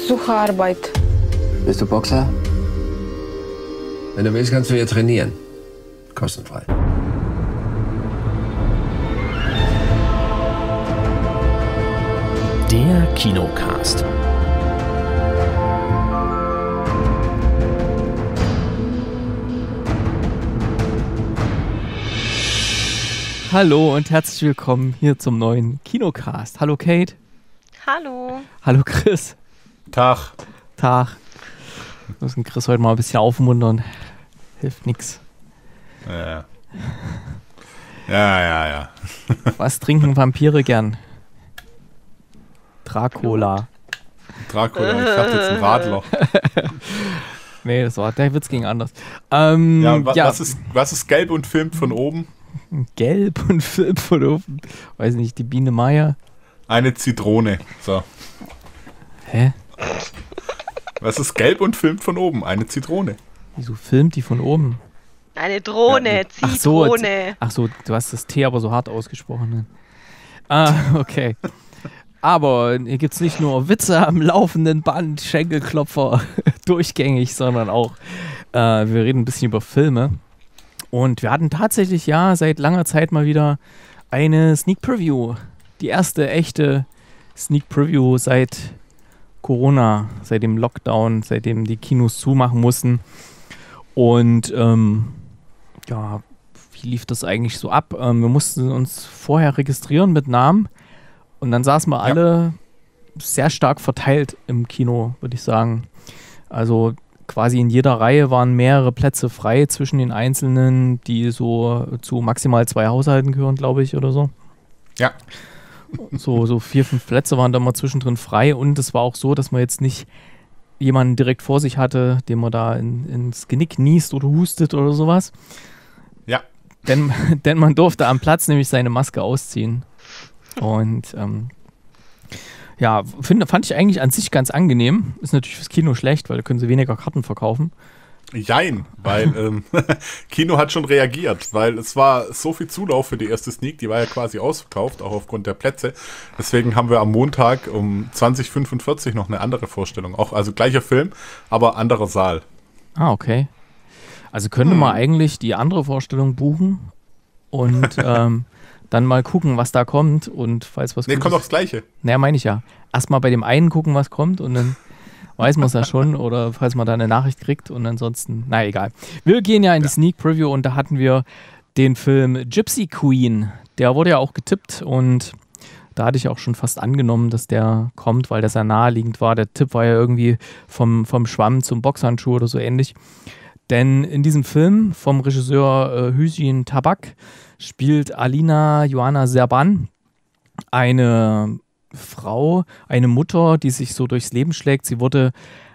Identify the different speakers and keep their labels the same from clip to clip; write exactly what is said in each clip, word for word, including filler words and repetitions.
Speaker 1: suche Arbeit.
Speaker 2: Bist du Boxer? Wenn du willst, kannst du hier trainieren. Kostenfrei.
Speaker 3: Der Kinocast.
Speaker 4: Hallo und herzlich willkommen hier zum neuen Kinocast. Hallo Kate.
Speaker 5: Hallo.
Speaker 4: Hallo Chris.
Speaker 6: Tag.
Speaker 4: Tag. Wir müssen Chris heute mal ein bisschen aufmuntern. Hilft nix.
Speaker 6: Ja, ja, ja. ja.
Speaker 4: Was trinken Vampire gern? Dracula.
Speaker 6: Dracula, ich dachte jetzt ein Radler.
Speaker 4: Nee, das war, der Witz ging anders. Ähm,
Speaker 6: ja, wa
Speaker 4: ja.
Speaker 6: Was, ist, was ist gelb und filmt von oben?
Speaker 4: Gelb und filmt von oben? Weiß nicht, die Biene Maya.
Speaker 6: Eine Zitrone. So.
Speaker 4: Hä?
Speaker 6: Was ist gelb und filmt von oben? Eine Zitrone.
Speaker 4: Wieso filmt die von oben?
Speaker 5: Eine Drohne,
Speaker 6: Ja,
Speaker 4: ach so,
Speaker 5: Zitrone.
Speaker 4: ach so, du hast das T aber so hart ausgesprochen. Ne? Ah, okay. Aber hier gibt es nicht nur Witze am laufenden Band, Schenkelklopfer durchgängig, sondern auch, äh, wir reden ein bisschen über Filme. Und wir hatten tatsächlich ja seit langer Zeit mal wieder eine Sneak Preview. Die erste echte Sneak Preview seit Corona, seit dem Lockdown, seitdem die Kinos zumachen mussten. Und ähm, ja, wie lief das eigentlich so ab? Ähm, wir mussten uns vorher registrieren mit Namen. Und dann saßen wir alle ja. sehr stark verteilt im Kino, würde ich sagen. Also quasi in jeder Reihe waren mehrere Plätze frei zwischen den Einzelnen, die so zu maximal zwei Haushalten gehören, glaube ich, oder so.
Speaker 6: Ja.
Speaker 4: So, so vier, fünf Plätze waren da mal zwischendrin frei. Und es war auch so, dass man jetzt nicht jemanden direkt vor sich hatte, dem man da in, ins Genick niest oder hustet oder sowas.
Speaker 6: Ja.
Speaker 4: Denn, denn man durfte am Platz nämlich seine Maske ausziehen. Und ähm, ja, find, fand ich eigentlich an sich ganz angenehm. Ist natürlich fürs Kino schlecht, weil da können sie weniger Karten verkaufen.
Speaker 6: Jein, weil ähm, Kino hat schon reagiert, weil es war so viel Zulauf für die erste Sneak, die war ja quasi ausverkauft, auch aufgrund der Plätze. Deswegen haben wir am Montag um zwanzig Uhr fünfundvierzig noch eine andere Vorstellung. Auch, also gleicher Film, aber anderer Saal.
Speaker 4: Ah, okay. Also könnte
Speaker 6: hm.
Speaker 4: man eigentlich die andere Vorstellung buchen und ähm, dann mal gucken, was da kommt und falls was
Speaker 6: Nee,
Speaker 4: Gutes
Speaker 6: kommt doch das Gleiche.
Speaker 4: Naja, meine ich ja. Erstmal bei dem einen gucken, was kommt und dann weiß man es ja schon oder falls man da eine Nachricht kriegt und ansonsten, na egal. Wir gehen ja in die ja. Sneak Preview und da hatten wir den Film Gypsy Queen. Der wurde ja auch getippt und da hatte ich auch schon fast angenommen, dass der kommt, weil der sehr naheliegend war. Der Tipp war ja irgendwie vom, vom Schwamm zum Boxhandschuh oder so ähnlich. Denn in diesem Film vom Regisseur äh, Hüseyin Tabak spielt Alina Joanna Serban eine Frau, eine Mutter, die sich so durchs Leben schlägt. Sie wurde,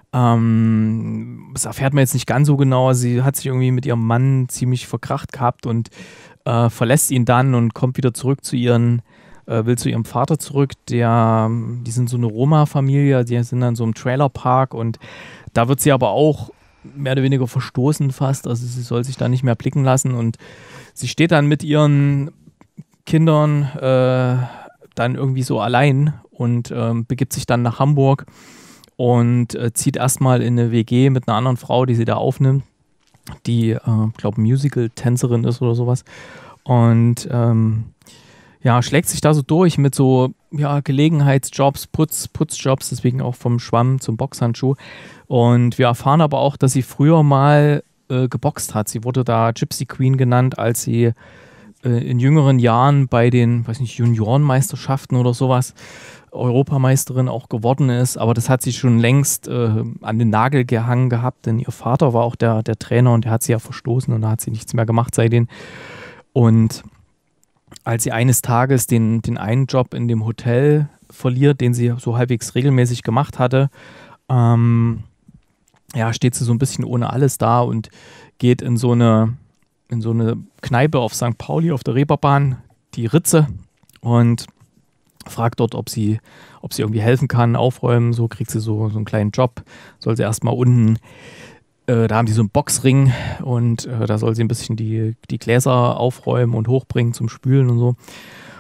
Speaker 4: ähm, das erfährt man jetzt nicht ganz so genau, sie hat sich irgendwie mit ihrem Mann ziemlich verkracht gehabt und äh, verlässt ihn dann und kommt wieder zurück zu ihren, äh, will zu ihrem Vater zurück. Der, die sind so eine Roma-Familie, die sind dann so im Trailerpark und da wird sie aber auch mehr oder weniger verstoßen fast, also sie soll sich da nicht mehr blicken lassen und sie steht dann mit ihren Kindern äh, dann irgendwie so allein und ähm, begibt sich dann nach Hamburg und äh, zieht erstmal in eine W G mit einer anderen Frau, die sie da aufnimmt, die, äh, glaube Musical-Tänzerin ist oder sowas und ähm, ja, schlägt sich da so durch mit so ja, Gelegenheitsjobs, Putz, Putzjobs, deswegen auch vom Schwamm zum Boxhandschuh. Und wir erfahren aber auch, dass sie früher mal äh, geboxt hat. Sie wurde da Gypsy Queen genannt, als sie äh, in jüngeren Jahren bei den, weiß nicht, Juniorenmeisterschaften oder sowas Europameisterin auch geworden ist. Aber das hat sie schon längst äh, an den Nagel gehangen gehabt, denn ihr Vater war auch der, der Trainer und der hat sie ja verstoßen und da hat sie nichts mehr gemacht seitdem. Und als sie eines Tages den, den einen Job in dem Hotel verliert, den sie so halbwegs regelmäßig gemacht hatte, ähm, ja, steht sie so ein bisschen ohne alles da und geht in so eine, in so eine Kneipe auf Sankt Pauli auf der Reeperbahn, die Ritze, und fragt dort, ob sie, ob sie irgendwie helfen kann, aufräumen. So kriegt sie so, so einen kleinen Job, soll sie erstmal unten, äh, da haben die so einen Boxring und äh, da soll sie ein bisschen die, die Gläser aufräumen und hochbringen zum Spülen und so.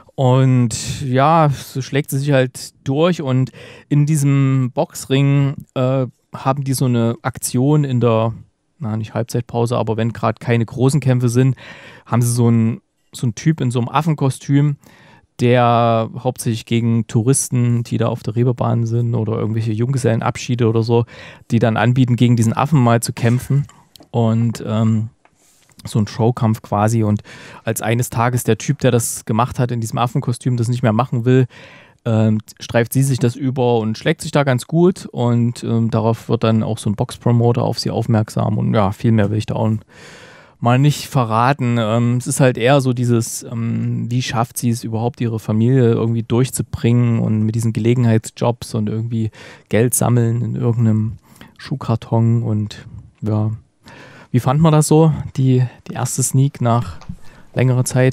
Speaker 4: Und ja, so schlägt sie sich halt durch und in diesem Boxring äh, haben die so eine Aktion in der, na nicht Halbzeitpause, aber wenn gerade keine großen Kämpfe sind, haben sie so einen so einen Typ in so einem Affenkostüm, der hauptsächlich gegen Touristen, die da auf der Reeperbahn sind oder irgendwelche Junggesellenabschiede oder so, die dann anbieten, gegen diesen Affen mal zu kämpfen. Und ähm, so ein Showkampf quasi. Und als eines Tages der Typ, der das gemacht hat in diesem Affenkostüm, das nicht mehr machen will, ähm, streift sie sich das über und schlägt sich da ganz gut. Und ähm, darauf wird dann auch so ein Boxpromoter auf sie aufmerksam. Und ja, viel mehr will ich da auch mal nicht verraten. Ähm, es ist halt eher so dieses, ähm, wie schafft sie es überhaupt, ihre Familie irgendwie durchzubringen und mit diesen Gelegenheitsjobs und irgendwie Geld sammeln in irgendeinem Schuhkarton. Und ja, wie fand man das so, die, die erste Sneak nach längerer Zeit?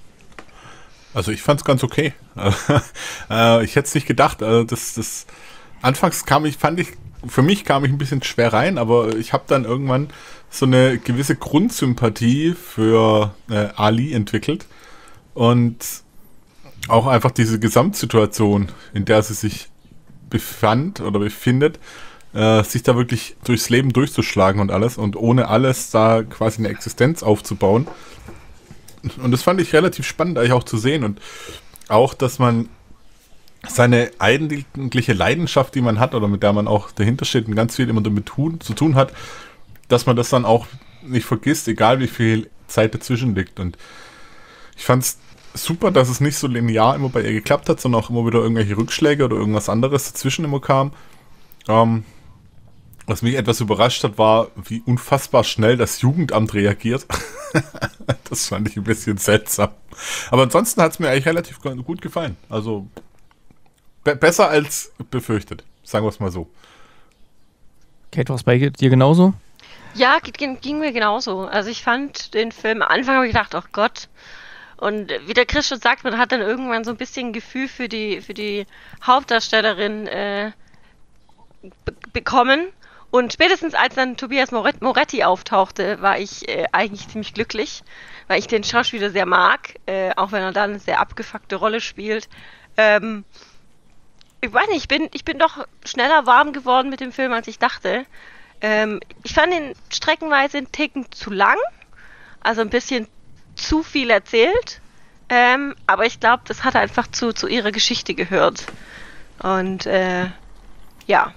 Speaker 6: Also ich fand es ganz okay. äh, ich hätte es nicht gedacht. Also das, das anfangs kam ich, fand ich, für mich kam ich ein bisschen schwer rein, aber ich habe dann irgendwann so eine gewisse Grundsympathie für äh, Ali entwickelt und auch einfach diese Gesamtsituation, in der sie sich befand oder befindet, äh, sich da wirklich durchs Leben durchzuschlagen und alles und ohne alles da quasi eine Existenz aufzubauen. Und das fand ich relativ spannend eigentlich auch zu sehen und auch, dass man seine eigentliche Leidenschaft, die man hat oder mit der man auch dahinter steht und ganz viel immer damit tun, zu tun hat, dass man das dann auch nicht vergisst, egal wie viel Zeit dazwischen liegt. Und ich fand es super, dass es nicht so linear immer bei ihr geklappt hat, sondern auch immer wieder irgendwelche Rückschläge oder irgendwas anderes dazwischen immer kam. Ähm, was mich etwas überrascht hat, war, wie unfassbar schnell das Jugendamt reagiert. Das fand ich ein bisschen seltsam. Aber ansonsten hat es mir eigentlich relativ gut gefallen. Also be- besser als befürchtet, sagen wir es mal so.
Speaker 4: Kate, war es bei dir genauso?
Speaker 5: Ja, ging, ging mir genauso. Also ich fand den Film, am Anfang habe ich gedacht, oh Gott. Und wie der Chris schon sagt, man hat dann irgendwann so ein bisschen Gefühl für die, für die Hauptdarstellerin äh, be- bekommen. Und spätestens als dann Tobias Moretti auftauchte, war ich äh, eigentlich ziemlich glücklich, weil ich den Schauspieler sehr mag, äh, auch wenn er da eine sehr abgefuckte Rolle spielt. Ähm, ich weiß nicht, ich bin, ich bin doch schneller warm geworden mit dem Film, als ich dachte. Ähm, ich fand ihn streckenweise einen Ticken zu lang, also ein bisschen zu viel erzählt, ähm, aber ich glaube, das hat einfach zu, zu ihrer Geschichte gehört. Und äh, ja,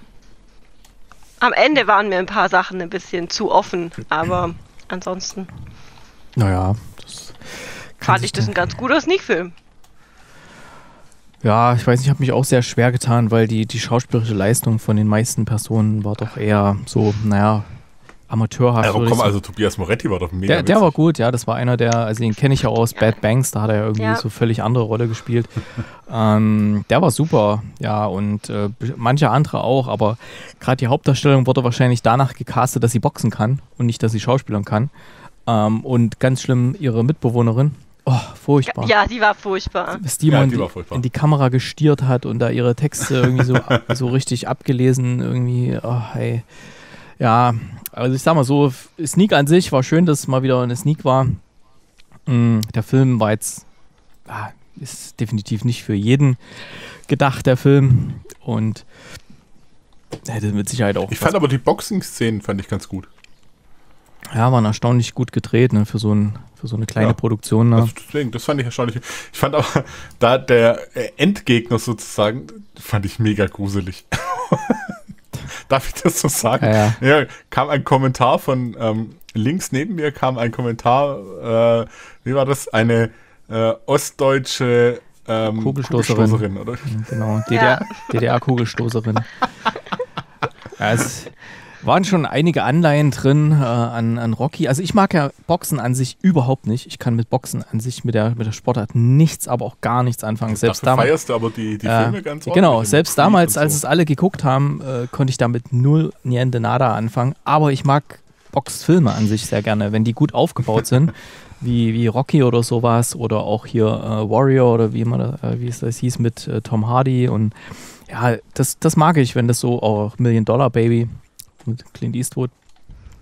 Speaker 5: am Ende waren mir ein paar Sachen ein bisschen zu offen, aber ansonsten
Speaker 4: Naja, das
Speaker 5: fand ich das ein ganz guter Sneak-Film.
Speaker 4: Ja, ich weiß nicht, ich habe mich auch sehr schwer getan, weil die, die schauspielerische Leistung von den meisten Personen war doch eher so, naja, amateurhaft.
Speaker 6: Also, komm,
Speaker 4: so.
Speaker 6: also Tobias Moretti war doch mega
Speaker 4: Der, der war gut, ja, das war einer der, also den kenne ich ja aus
Speaker 5: Ja.
Speaker 4: Bad Banks, da hat er ja irgendwie
Speaker 5: Ja.
Speaker 4: so völlig andere Rolle gespielt. ähm, der war super, ja, und äh, manche andere auch, aber gerade die Hauptdarstellung wurde wahrscheinlich danach gecastet, dass sie boxen kann und nicht, dass sie schauspielern kann. Ähm, und ganz schlimm, ihre Mitbewohnerin. Oh, furchtbar.
Speaker 5: Ja, die war furchtbar.
Speaker 4: Was die
Speaker 6: Ja,
Speaker 4: mal
Speaker 6: die
Speaker 4: in,
Speaker 6: war
Speaker 4: die,
Speaker 6: furchtbar.
Speaker 4: in die Kamera gestiert hat und da ihre Texte irgendwie so, so richtig abgelesen, irgendwie, oh, hey. Ja, also ich sag mal so, Sneak an sich war schön, dass es mal wieder eine Sneak war. Mm, der Film war jetzt, ah, ist definitiv nicht für jeden gedacht, der Film. Und hätte mit Sicherheit auch.
Speaker 6: Ich fand aber die Boxing-Szenen fand ich ganz gut.
Speaker 4: Ja, waren erstaunlich gut gedreht, ne, für so, ein, für so eine kleine
Speaker 6: Ja.
Speaker 4: Produktion. Ne?
Speaker 6: Also deswegen, das fand ich erstaunlich. Ich fand aber, da der äh, Endgegner sozusagen, fand ich mega gruselig. Darf ich das so sagen?
Speaker 4: Ja,
Speaker 6: Ja, kam ein Kommentar von ähm, links neben mir, kam ein Kommentar, äh, wie war das? Eine äh, ostdeutsche ähm,
Speaker 4: Kugelstoßerin.
Speaker 6: Kugelstoßerin, oder?
Speaker 4: Genau, D D R, D D R-Kugelstoßerin. Ja, es waren schon einige Anleihen drin äh, an, an Rocky. Also ich mag ja Boxen an sich überhaupt nicht. Ich kann mit Boxen an sich, mit der, mit der Sportart nichts, aber auch gar nichts anfangen. Selbst
Speaker 6: Dafür
Speaker 4: damals,
Speaker 6: feierst du aber die, die
Speaker 4: äh,
Speaker 6: Filme ganz
Speaker 4: Genau,
Speaker 6: ordentlich.
Speaker 4: selbst
Speaker 6: Creed
Speaker 4: damals,
Speaker 6: und
Speaker 4: als
Speaker 6: so.
Speaker 4: es alle geguckt haben, äh, konnte ich damit null niente nada anfangen. Aber ich mag Boxfilme an sich sehr gerne, wenn die gut aufgebaut sind, wie, wie Rocky oder sowas oder auch hier äh, Warrior oder wie, immer, äh, wie es das hieß mit äh, Tom Hardy. Und ja, das, das mag ich, wenn das so auch Million Dollar Baby mit Clint Eastwood.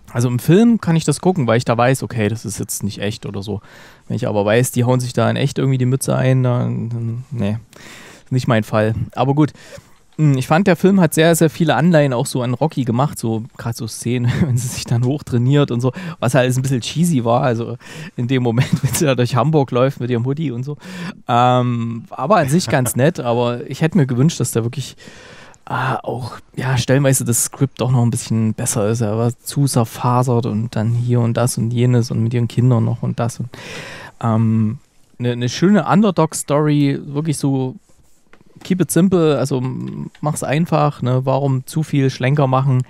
Speaker 4: Also im Film kann ich das gucken, weil ich da weiß, okay, das ist jetzt nicht echt oder so. Wenn ich aber weiß, die hauen sich da in echt irgendwie die Mütze ein, dann, dann nee, nicht mein Fall. Aber gut, ich fand, der Film hat sehr, sehr viele Anleihen auch so an Rocky gemacht, so gerade so Szenen, wenn sie sich dann hochtrainiert und so, was halt ein bisschen cheesy war, also in dem Moment, wenn sie da durch Hamburg läuft mit ihrem Hoodie und so. Ähm, aber an sich ganz nett, aber ich hätte mir gewünscht, dass der wirklich Ah, auch, ja, stellenweise das Skript doch noch ein bisschen besser ist. Er war zu zerfasert und dann hier und das und jenes und mit ihren Kindern noch und das. Und ähm, eine, eine schöne Underdog-Story, wirklich so keep it simple, also mach's einfach, ne? Warum zu viel Schlenker machen?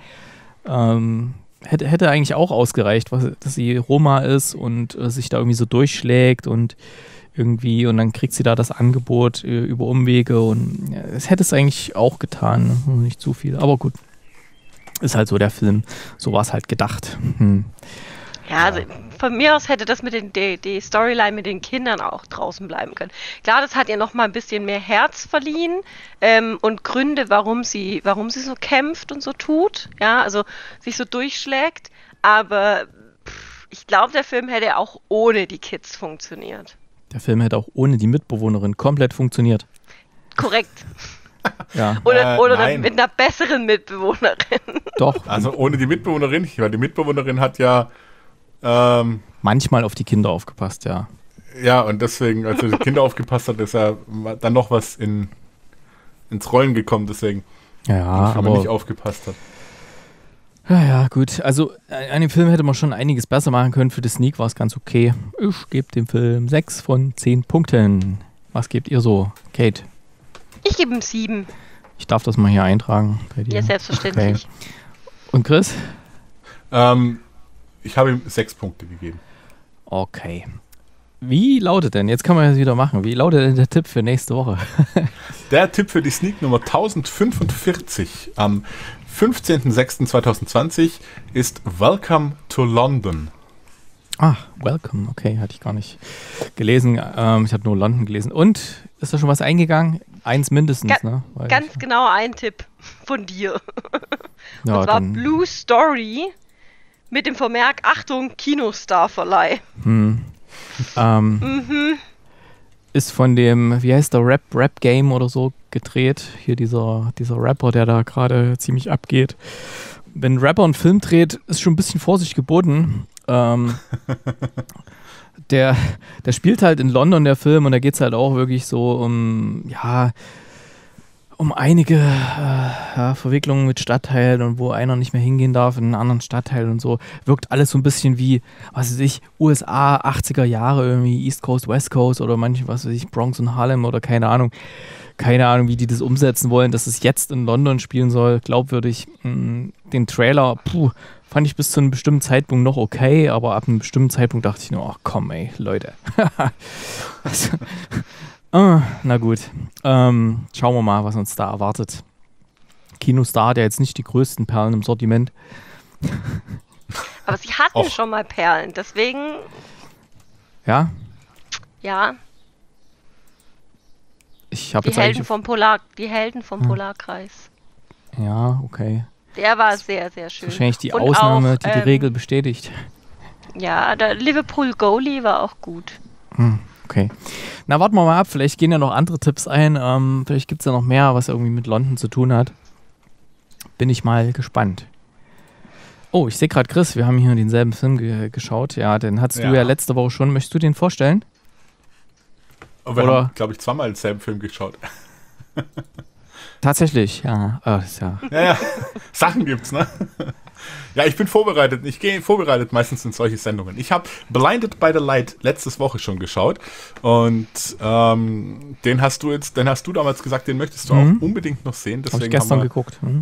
Speaker 4: Ähm, hätte, hätte eigentlich auch ausgereicht, was, dass sie Roma ist und äh, sich da irgendwie so durchschlägt und irgendwie und dann kriegt sie da das Angebot äh, über Umwege und ja, es hätte es eigentlich auch getan, ne? Nicht zu viel, aber gut. Ist halt so der Film, so war es halt gedacht. Hm.
Speaker 5: Ja, also von mir aus hätte das mit den die, die Storyline mit den Kindern auch draußen bleiben können. Klar, das hat ihr noch mal ein bisschen mehr Herz verliehen ähm, und Gründe, warum sie, warum sie so kämpft und so tut, ja, also sich so durchschlägt. Aber pff, ich glaube, der Film hätte auch ohne die Kids funktioniert.
Speaker 4: Der Film hätte auch ohne die Mitbewohnerin komplett funktioniert.
Speaker 5: Korrekt.
Speaker 4: Ja.
Speaker 5: Oder,
Speaker 6: Äh,
Speaker 5: oder
Speaker 6: nein.
Speaker 5: mit einer besseren Mitbewohnerin.
Speaker 4: Doch,
Speaker 6: Also ohne die Mitbewohnerin, weil die Mitbewohnerin hat ja ähm,
Speaker 4: manchmal auf die Kinder aufgepasst, ja.
Speaker 6: ja, und deswegen, als er die Kinder aufgepasst hat, ist ja dann noch was in, ins Rollen gekommen, deswegen,
Speaker 4: Ja,
Speaker 6: wenn man nicht
Speaker 4: aber
Speaker 6: aufgepasst hat.
Speaker 4: ja, ja, gut. Also an dem Film hätte man schon einiges besser machen können. Für die Sneak war es ganz okay. Ich gebe dem Film sechs von zehn Punkten. Was gebt ihr so, Kate?
Speaker 5: Ich gebe ihm sieben.
Speaker 4: Ich darf das mal hier eintragen bei dir.
Speaker 5: Ja, selbstverständlich.
Speaker 4: Okay. Und Chris?
Speaker 6: Ähm, ich habe ihm sechs Punkte gegeben.
Speaker 4: Okay. Wie lautet denn, jetzt kann man das wieder machen, wie lautet denn der Tipp für nächste Woche?
Speaker 6: Der Tipp für die Sneak Nummer tausendfünfundvierzig am fünfzehnten sechsten zweitausendzwanzig ist Welcome to London.
Speaker 4: Ah, Welcome, okay, hatte ich gar nicht gelesen. Ähm, ich habe nur London gelesen. Und, ist da schon was eingegangen? Eins mindestens,
Speaker 5: Ga
Speaker 4: ne? Weil
Speaker 5: Ganz
Speaker 4: ich,
Speaker 5: genau ein Tipp von dir.
Speaker 4: ja,
Speaker 5: Und zwar
Speaker 4: dann,
Speaker 5: Blue Story mit dem Vermerk, Achtung, Kinostar-Verleih.
Speaker 4: hm, ähm,
Speaker 5: Mhm.
Speaker 4: ist von dem, wie heißt der, Rap, Rap Game oder so gedreht. Hier dieser, dieser Rapper, der da gerade ziemlich abgeht. Wenn ein Rapper einen Film dreht, ist schon ein bisschen Vorsicht geboten. Ähm, der, der spielt halt in London, der Film, und da geht es halt auch wirklich so um, ja, um einige äh, ja, Verwicklungen mit Stadtteilen und wo einer nicht mehr hingehen darf in einen anderen Stadtteil und so. Wirkt alles so ein bisschen wie, was weiß ich, U S A achtziger Jahre, irgendwie East Coast, West Coast oder manche, was weiß ich, Bronx und Harlem oder keine Ahnung. Keine Ahnung, wie die das umsetzen wollen, dass es jetzt in London spielen soll. Glaubwürdig. Den Trailer, puh, fand ich bis zu einem bestimmten Zeitpunkt noch okay, aber ab einem bestimmten Zeitpunkt dachte ich nur, ach komm ey, Leute. also, ah, na gut. Ähm, schauen wir mal, was uns da erwartet. Kinostar hat ja jetzt nicht die größten Perlen im Sortiment.
Speaker 5: Aber sie hatten
Speaker 6: Och.
Speaker 5: schon mal Perlen, deswegen,
Speaker 4: Ja,
Speaker 5: ja,
Speaker 4: ich habe
Speaker 5: die
Speaker 4: jetzt
Speaker 5: Helden
Speaker 4: eigentlich...
Speaker 5: vom Polar, die Helden vom
Speaker 4: Hm.
Speaker 5: Polarkreis.
Speaker 4: Ja, okay.
Speaker 5: Der war sehr, sehr
Speaker 4: Das ist
Speaker 5: schön.
Speaker 4: wahrscheinlich die
Speaker 5: Und
Speaker 4: Ausnahme,
Speaker 5: auch,
Speaker 4: die die
Speaker 5: ähm,
Speaker 4: Regel bestätigt.
Speaker 5: Ja, der Liverpool Goalie war auch gut.
Speaker 4: Hm, okay. Na, warten wir mal ab. Vielleicht gehen ja noch andere Tipps ein. Ähm, vielleicht gibt es ja noch mehr, was irgendwie mit London zu tun hat. Bin ich mal gespannt. Oh, ich sehe gerade, Chris, wir haben hier denselben Film ge geschaut. Ja, den hattest
Speaker 6: Ja.
Speaker 4: du ja letzte Woche schon. Möchtest du den vorstellen?
Speaker 6: Und wir
Speaker 4: Oder-
Speaker 6: haben, glaube ich, zweimal denselben Film geschaut.
Speaker 4: Tatsächlich, ja. Oh, das ist ja.
Speaker 6: Ja, ja, Sachen gibt's, ne? Ja, ich bin vorbereitet. Ich gehe vorbereitet meistens in solche Sendungen. Ich habe Blinded by the Light letztes Woche schon geschaut und ähm, den hast du jetzt, den hast du damals gesagt, den möchtest du
Speaker 4: Mhm.
Speaker 6: auch unbedingt noch sehen.
Speaker 4: Habe ich
Speaker 6: Deswegen
Speaker 4: gestern
Speaker 6: haben wir,
Speaker 4: geguckt. Hm?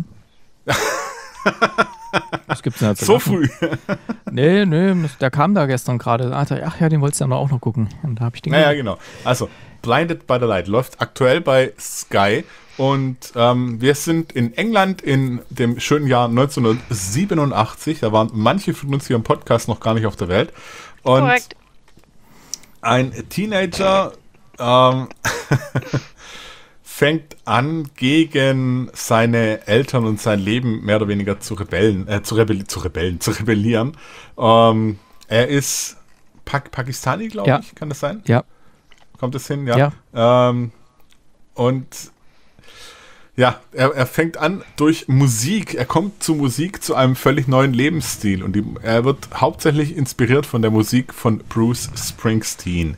Speaker 4: Was gibt's denn da zu
Speaker 6: so
Speaker 4: lachen?
Speaker 6: früh.
Speaker 4: Nee, nee, das- der kam da gestern gerade. Ah, da- Ach ja, den wolltest du ja auch noch gucken. Und da habe ich den
Speaker 6: Naja,
Speaker 4: geguckt.
Speaker 6: genau. Also, Blinded by the Light läuft aktuell bei Sky und ähm, wir sind in England in dem schönen Jahr neunzehnhundertsiebenundachtzig. Da waren manche von uns hier im Podcast noch gar nicht auf der Welt. Und
Speaker 5: Korrekt.
Speaker 6: ein Teenager ähm, fängt an, gegen seine Eltern und sein Leben mehr oder weniger zu rebellen, äh, zu, rebelli- zu rebellen, zu rebellieren. Ähm, er ist Pak- Pakistani, glaube
Speaker 4: Ja.
Speaker 6: ich, kann das sein?
Speaker 4: Ja.
Speaker 6: Kommt es hin? Ja. ja. Ähm, und ja, er, er fängt an durch Musik, er kommt zu Musik, zu einem völlig neuen Lebensstil und die, er wird hauptsächlich inspiriert von der Musik von Bruce Springsteen.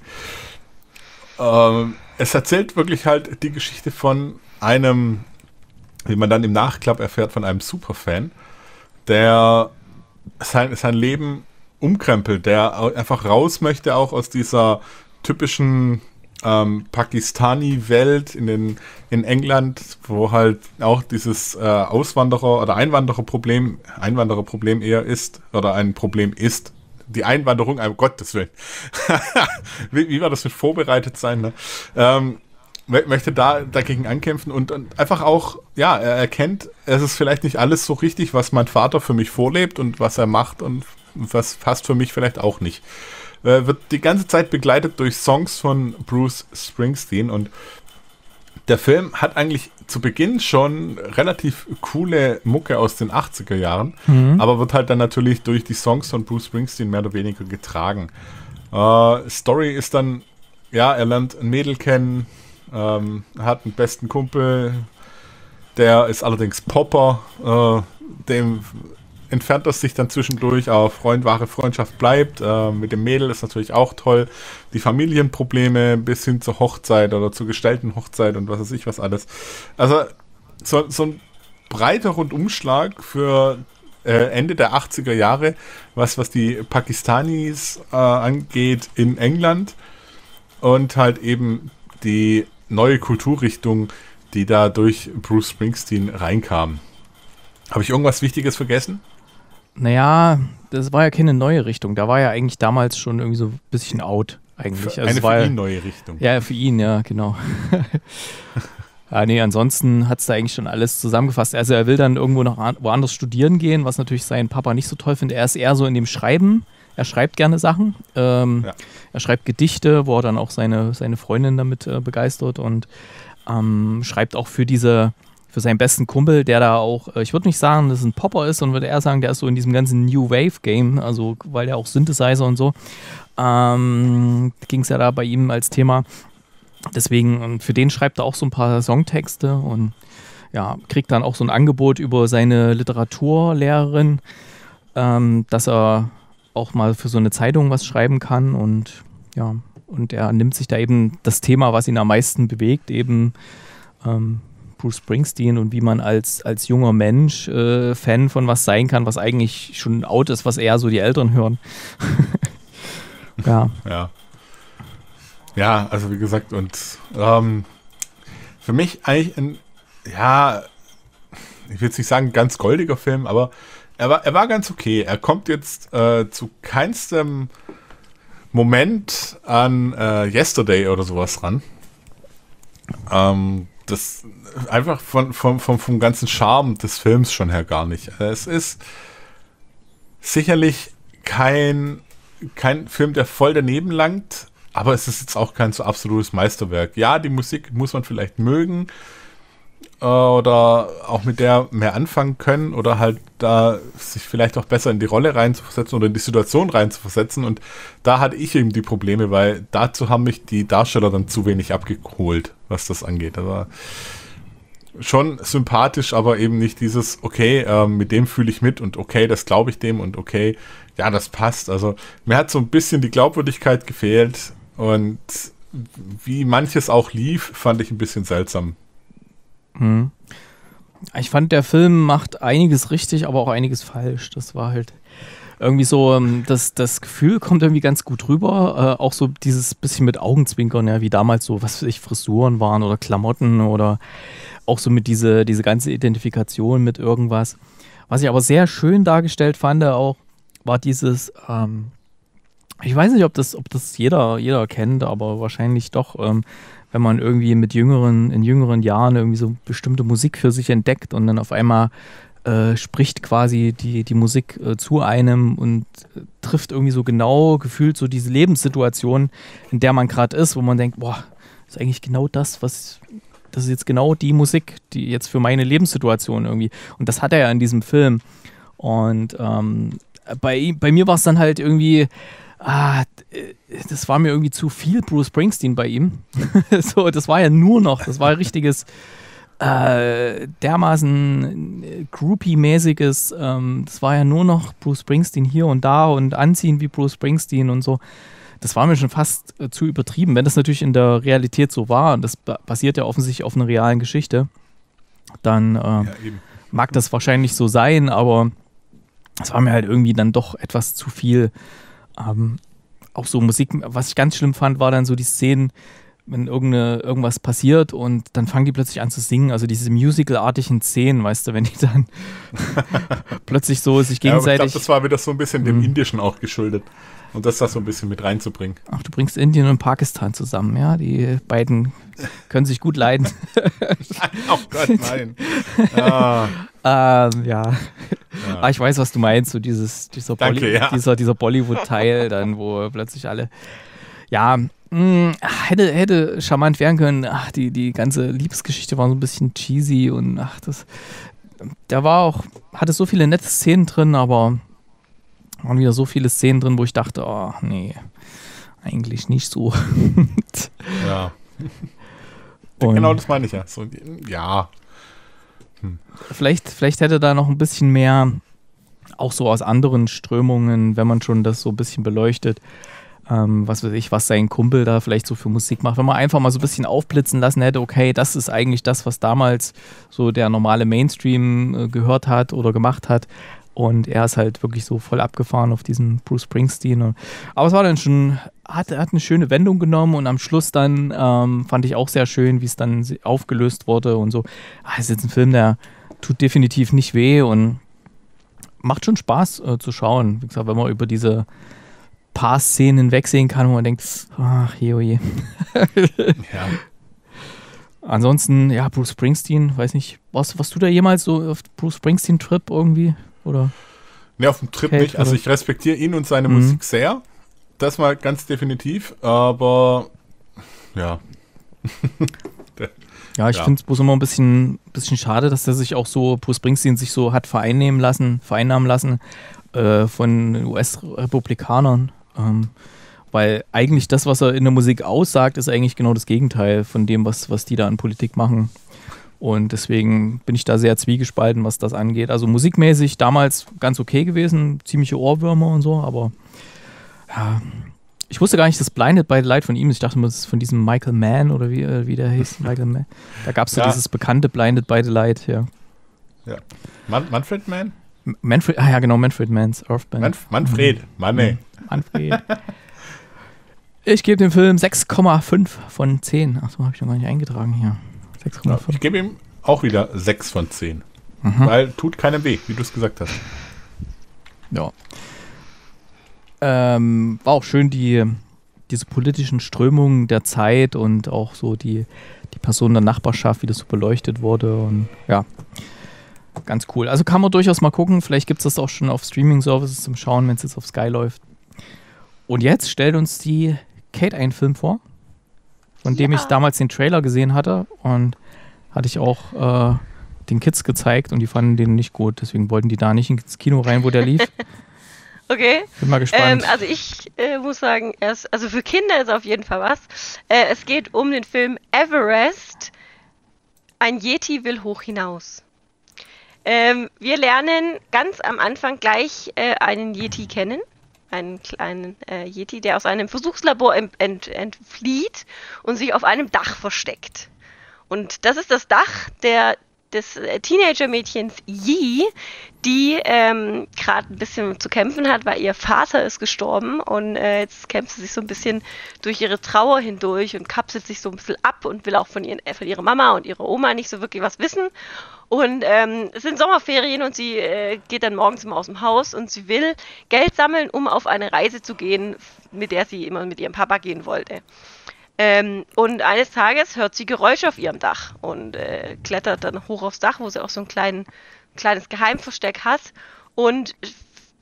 Speaker 6: Ähm, es erzählt wirklich halt die Geschichte von einem, wie man dann im Nachklapp erfährt, von einem Superfan, der sein, sein Leben umkrempelt, der einfach raus möchte auch aus dieser typischen ähm, Pakistani-Welt in, den, in England, wo halt auch dieses äh, Auswanderer- oder Einwandererproblem, Einwandererproblem eher ist, oder ein Problem ist, die Einwanderung, um Gottes Willen. wie, wie war das mit vorbereitet sein, ne? Ähm, möchte da dagegen ankämpfen und, und einfach auch, ja, er erkennt, es ist vielleicht nicht alles so richtig, was mein Vater für mich vorlebt und was er macht und was passt für mich vielleicht auch nicht. Äh, wird die ganze Zeit begleitet durch Songs von Bruce Springsteen und der Film hat eigentlich zu Beginn schon relativ coole Mucke aus den achtziger Jahren, mhm. aber wird halt dann natürlich durch die Songs von Bruce Springsteen mehr oder weniger getragen. Äh, Story ist dann, ja, er lernt ein Mädel kennen, ähm, hat einen besten Kumpel, der ist allerdings Popper, äh, dem entfernt das sich dann zwischendurch, aber Freund, wahre Freundschaft bleibt. Äh, mit dem Mädel ist natürlich auch toll. Die Familienprobleme bis hin zur Hochzeit oder zur gestellten Hochzeit und was weiß ich was alles. Also so, so ein breiter Rundumschlag für äh, Ende der achtziger Jahre, was, was die Pakistanis äh, angeht in England und halt eben die neue Kulturrichtung, die da durch Bruce Springsteen reinkam. Habe ich irgendwas Wichtiges vergessen?
Speaker 4: Naja, das war ja keine neue Richtung. Da war ja eigentlich damals schon irgendwie so ein bisschen out eigentlich.
Speaker 6: Für,
Speaker 4: also
Speaker 6: eine
Speaker 4: für
Speaker 6: für
Speaker 4: ihn
Speaker 6: ihn neue Richtung.
Speaker 4: Ja, für ihn, ja, genau. ja, nee, ansonsten hat es da eigentlich schon alles zusammengefasst. Also er will dann irgendwo noch an, woanders studieren gehen, was natürlich sein Papa nicht so toll findet. Er ist eher so in dem Schreiben. Er schreibt gerne Sachen. Ähm, ja. Er schreibt Gedichte, wo er dann auch seine, seine Freundin damit äh, begeistert und ähm, schreibt auch für diese für seinen besten Kumpel, der da auch, ich würde nicht sagen, dass es ein Popper ist, sondern würde eher sagen, der ist so in diesem ganzen New Wave Game, also weil der auch Synthesizer und so, ähm, ging es ja da bei ihm als Thema. Deswegen, und für den schreibt er auch so ein paar Songtexte und ja, kriegt dann auch so ein Angebot über seine Literaturlehrerin, ähm, dass er auch mal für so eine Zeitung was schreiben kann und ja, und er nimmt sich da eben das Thema, was ihn am meisten bewegt, eben ähm, Bruce Springsteen und wie man als, als junger Mensch äh, Fan von was sein kann, was eigentlich schon out ist, was eher so die Eltern hören. ja.
Speaker 6: Ja. Ja, also wie gesagt, und ähm, für mich eigentlich ein, ja, ich will jetzt nicht sagen ganz goldiger Film, aber er war, er war ganz okay. Er kommt jetzt äh, zu keinstem Moment an äh, Yesterday oder sowas ran. Ähm, das einfach von, von, von, vom ganzen Charme des Films schon her gar nicht. Es ist sicherlich kein, kein Film, der voll daneben langt, aber es ist jetzt auch kein so absolutes Meisterwerk. Ja, die Musik muss man vielleicht mögen äh, oder auch mit der mehr anfangen können oder halt da sich vielleicht auch besser in die Rolle reinzuversetzen oder in die Situation reinzuversetzen, und da hatte ich eben die Probleme, weil dazu haben mich die Darsteller dann zu wenig abgeholt, was das angeht. Aber schon sympathisch, aber eben nicht dieses, okay, ähm, mit dem fühle ich mit und okay, das glaube ich dem und okay, ja, das passt. Also mir hat so ein bisschen die Glaubwürdigkeit gefehlt und wie manches auch lief, fand ich ein bisschen seltsam.
Speaker 4: Hm. Ich fand, der Film macht einiges richtig, aber auch einiges falsch. Das war halt irgendwie so, das, das Gefühl kommt irgendwie ganz gut rüber. Äh, auch so dieses bisschen mit Augenzwinkern, ja, wie damals so, was weiß ich, Frisuren waren oder Klamotten oder auch so mit diese, diese ganze Identifikation mit irgendwas. Was ich aber sehr schön dargestellt fand, auch war dieses, ähm, ich weiß nicht, ob das, ob das jeder, jeder kennt, aber wahrscheinlich doch, ähm, wenn man irgendwie mit jüngeren, in jüngeren Jahren irgendwie so bestimmte Musik für sich entdeckt und dann auf einmal äh, spricht quasi die, die Musik äh, zu einem und äh, trifft irgendwie so genau gefühlt so diese Lebenssituation, in der man gerade ist, wo man denkt, boah, ist eigentlich genau das, was das ist jetzt genau die Musik, die jetzt für meine Lebenssituation irgendwie. Und das hat er ja in diesem Film. Und ähm, bei, bei mir war es dann halt irgendwie, ah, das war mir irgendwie zu viel Bruce Springsteen bei ihm. So, das war ja nur noch, das war ein richtiges äh, dermaßen Groupie-mäßiges, ähm, das war ja nur noch Bruce Springsteen hier und da und anziehen wie Bruce Springsteen und so. Das war mir schon fast äh, zu übertrieben, wenn das natürlich in der Realität so war, und das ba- basiert ja offensichtlich auf einer realen Geschichte, dann äh, ja, mag das wahrscheinlich so sein, aber es war mir halt irgendwie dann doch etwas zu viel. Ähm, auch so Musik, was ich ganz schlimm fand, war dann so die Szenen, wenn irgende, irgendwas passiert und dann fangen die plötzlich an zu singen, also diese musicalartigen Szenen, weißt du, wenn die dann plötzlich so sich gegenseitig... Ja, aber ich
Speaker 6: glaube, das war wieder so ein bisschen dem Indischen auch geschuldet, um das da so ein bisschen mit reinzubringen.
Speaker 4: Ach, du bringst Indien und Pakistan zusammen, ja? Die beiden können sich gut leiden.
Speaker 6: Oh Gott, nein. Ah.
Speaker 4: ähm, ja. ja. Ah, ich weiß, was du meinst, so dieses, dieser,
Speaker 6: Danke,
Speaker 4: Bolly-
Speaker 6: ja.
Speaker 4: dieser, dieser Bollywood-Teil dann, wo plötzlich alle... Ja, mh, hätte, hätte charmant werden können. Ach, die, die ganze Liebesgeschichte war so ein bisschen cheesy und ach, das... Der war auch... Hatte so viele nette Szenen drin, aber... waren wieder so viele Szenen drin, wo ich dachte, oh, nee, eigentlich nicht so.
Speaker 6: Ja.
Speaker 4: Und
Speaker 6: genau das meine ich ja. So, ja.
Speaker 4: Hm. Vielleicht, vielleicht hätte da noch ein bisschen mehr, auch so aus anderen Strömungen, wenn man schon das so ein bisschen beleuchtet, ähm, was weiß ich, was sein Kumpel da vielleicht so für Musik macht. Wenn man einfach mal so ein bisschen aufblitzen lassen hätte, okay, das ist eigentlich das, was damals so der normale Mainstream äh, gehört hat oder gemacht hat. Und er ist halt wirklich so voll abgefahren auf diesen Bruce Springsteen. Und, aber es war dann schon, hat, hat eine schöne Wendung genommen und am Schluss dann ähm, fand ich auch sehr schön, wie es dann aufgelöst wurde und so. Ah, es ist jetzt ein Film, der tut definitiv nicht weh und macht schon Spaß äh, zu schauen. Wie gesagt, wenn man über diese paar Szenen hinwegsehen kann, wo man denkt, ach je, oh je.
Speaker 6: Ja.
Speaker 4: Ansonsten, ja, Bruce Springsteen, weiß nicht, warst, warst du da jemals so auf Bruce Springsteen-Trip irgendwie? Oder?
Speaker 6: Ne, auf dem Trip
Speaker 4: Kate,
Speaker 6: nicht. Also
Speaker 4: oder?
Speaker 6: ich respektiere ihn und seine
Speaker 4: Mhm.
Speaker 6: Musik sehr. Das mal ganz definitiv. Aber ja.
Speaker 4: Ja, ich
Speaker 6: Ja.
Speaker 4: finde es bloß immer ein bisschen, bisschen schade, dass er sich auch so, Bruce Springsteen sich so hat vereinnehmen lassen, vereinnahmen lassen äh, von U S-Republikanern. Ähm, weil eigentlich das, was er in der Musik aussagt, ist eigentlich genau das Gegenteil von dem, was, was die da an Politik machen. Und deswegen bin ich da sehr zwiegespalten, was das angeht. Also musikmäßig damals ganz okay gewesen, ziemliche Ohrwürmer und so, aber ja, ich wusste gar nicht, dass Blinded by the Light von ihm ist. Ich dachte, das ist von diesem Michael Mann oder wie, äh, wie der hieß. Michael Mann. Da gab es so
Speaker 6: Ja.
Speaker 4: dieses bekannte Blinded by the Light, ja.
Speaker 6: ja. Man Manfred Mann?
Speaker 4: M- Manfred, ah ja genau, Manfred Mann's Earth Band.
Speaker 6: Manf Manfred. Mann, ey.
Speaker 4: Manfred. Ich gebe dem Film sechs Komma fünf von zehn. Achso, habe ich noch gar nicht eingetragen hier. sechs Komma
Speaker 6: Ja,
Speaker 4: fünf.
Speaker 6: ich gebe ihm auch wieder sechs von zehn.
Speaker 4: Mhm.
Speaker 6: Weil tut keinem weh, wie du es gesagt hast.
Speaker 4: Ja. Ähm, war auch schön, die, diese politischen Strömungen der Zeit und auch so die, die Personen der Nachbarschaft, wie das so beleuchtet wurde. Und ja, ganz cool. Also kann man durchaus mal gucken. Vielleicht gibt es das auch schon auf Streaming-Services zum Schauen, wenn es jetzt auf Sky läuft. Und jetzt stellt uns die Kate einen Film vor, von dem
Speaker 5: Ja.
Speaker 4: ich damals den Trailer gesehen hatte. Und hatte ich auch äh, den Kids gezeigt und die fanden den nicht gut. Deswegen wollten die da nicht ins Kino rein, wo der lief.
Speaker 5: Okay.
Speaker 4: Bin mal
Speaker 5: Ähm,
Speaker 4: gespannt.
Speaker 5: also ich äh, muss sagen, erst, also für Kinder ist auf jeden Fall was. Äh, es geht um den Film Everest. Ein Yeti will hoch hinaus. Ähm, wir lernen ganz am Anfang gleich äh, einen Yeti kennen. Einen kleinen äh, Yeti, der aus einem Versuchslabor ent, ent, entflieht und sich auf einem Dach versteckt. Und das ist das Dach der, des äh, Teenager-Mädchens Yi, die ähm, gerade ein bisschen zu kämpfen hat, weil ihr Vater ist gestorben und äh, jetzt kämpft sie sich so ein bisschen durch ihre Trauer hindurch und kapselt sich so ein bisschen ab und will auch von, ihren, äh, von ihrer Mama und ihrer Oma nicht so wirklich was wissen. Und ähm, es sind Sommerferien und sie äh, geht dann morgens immer aus dem Haus und sie will Geld sammeln, um auf eine Reise zu gehen, mit der sie immer mit ihrem Papa gehen wollte. Ähm, und eines Tages hört sie Geräusche auf ihrem Dach und äh, klettert dann hoch aufs Dach, wo sie auch so ein klein, kleines Geheimversteck hat und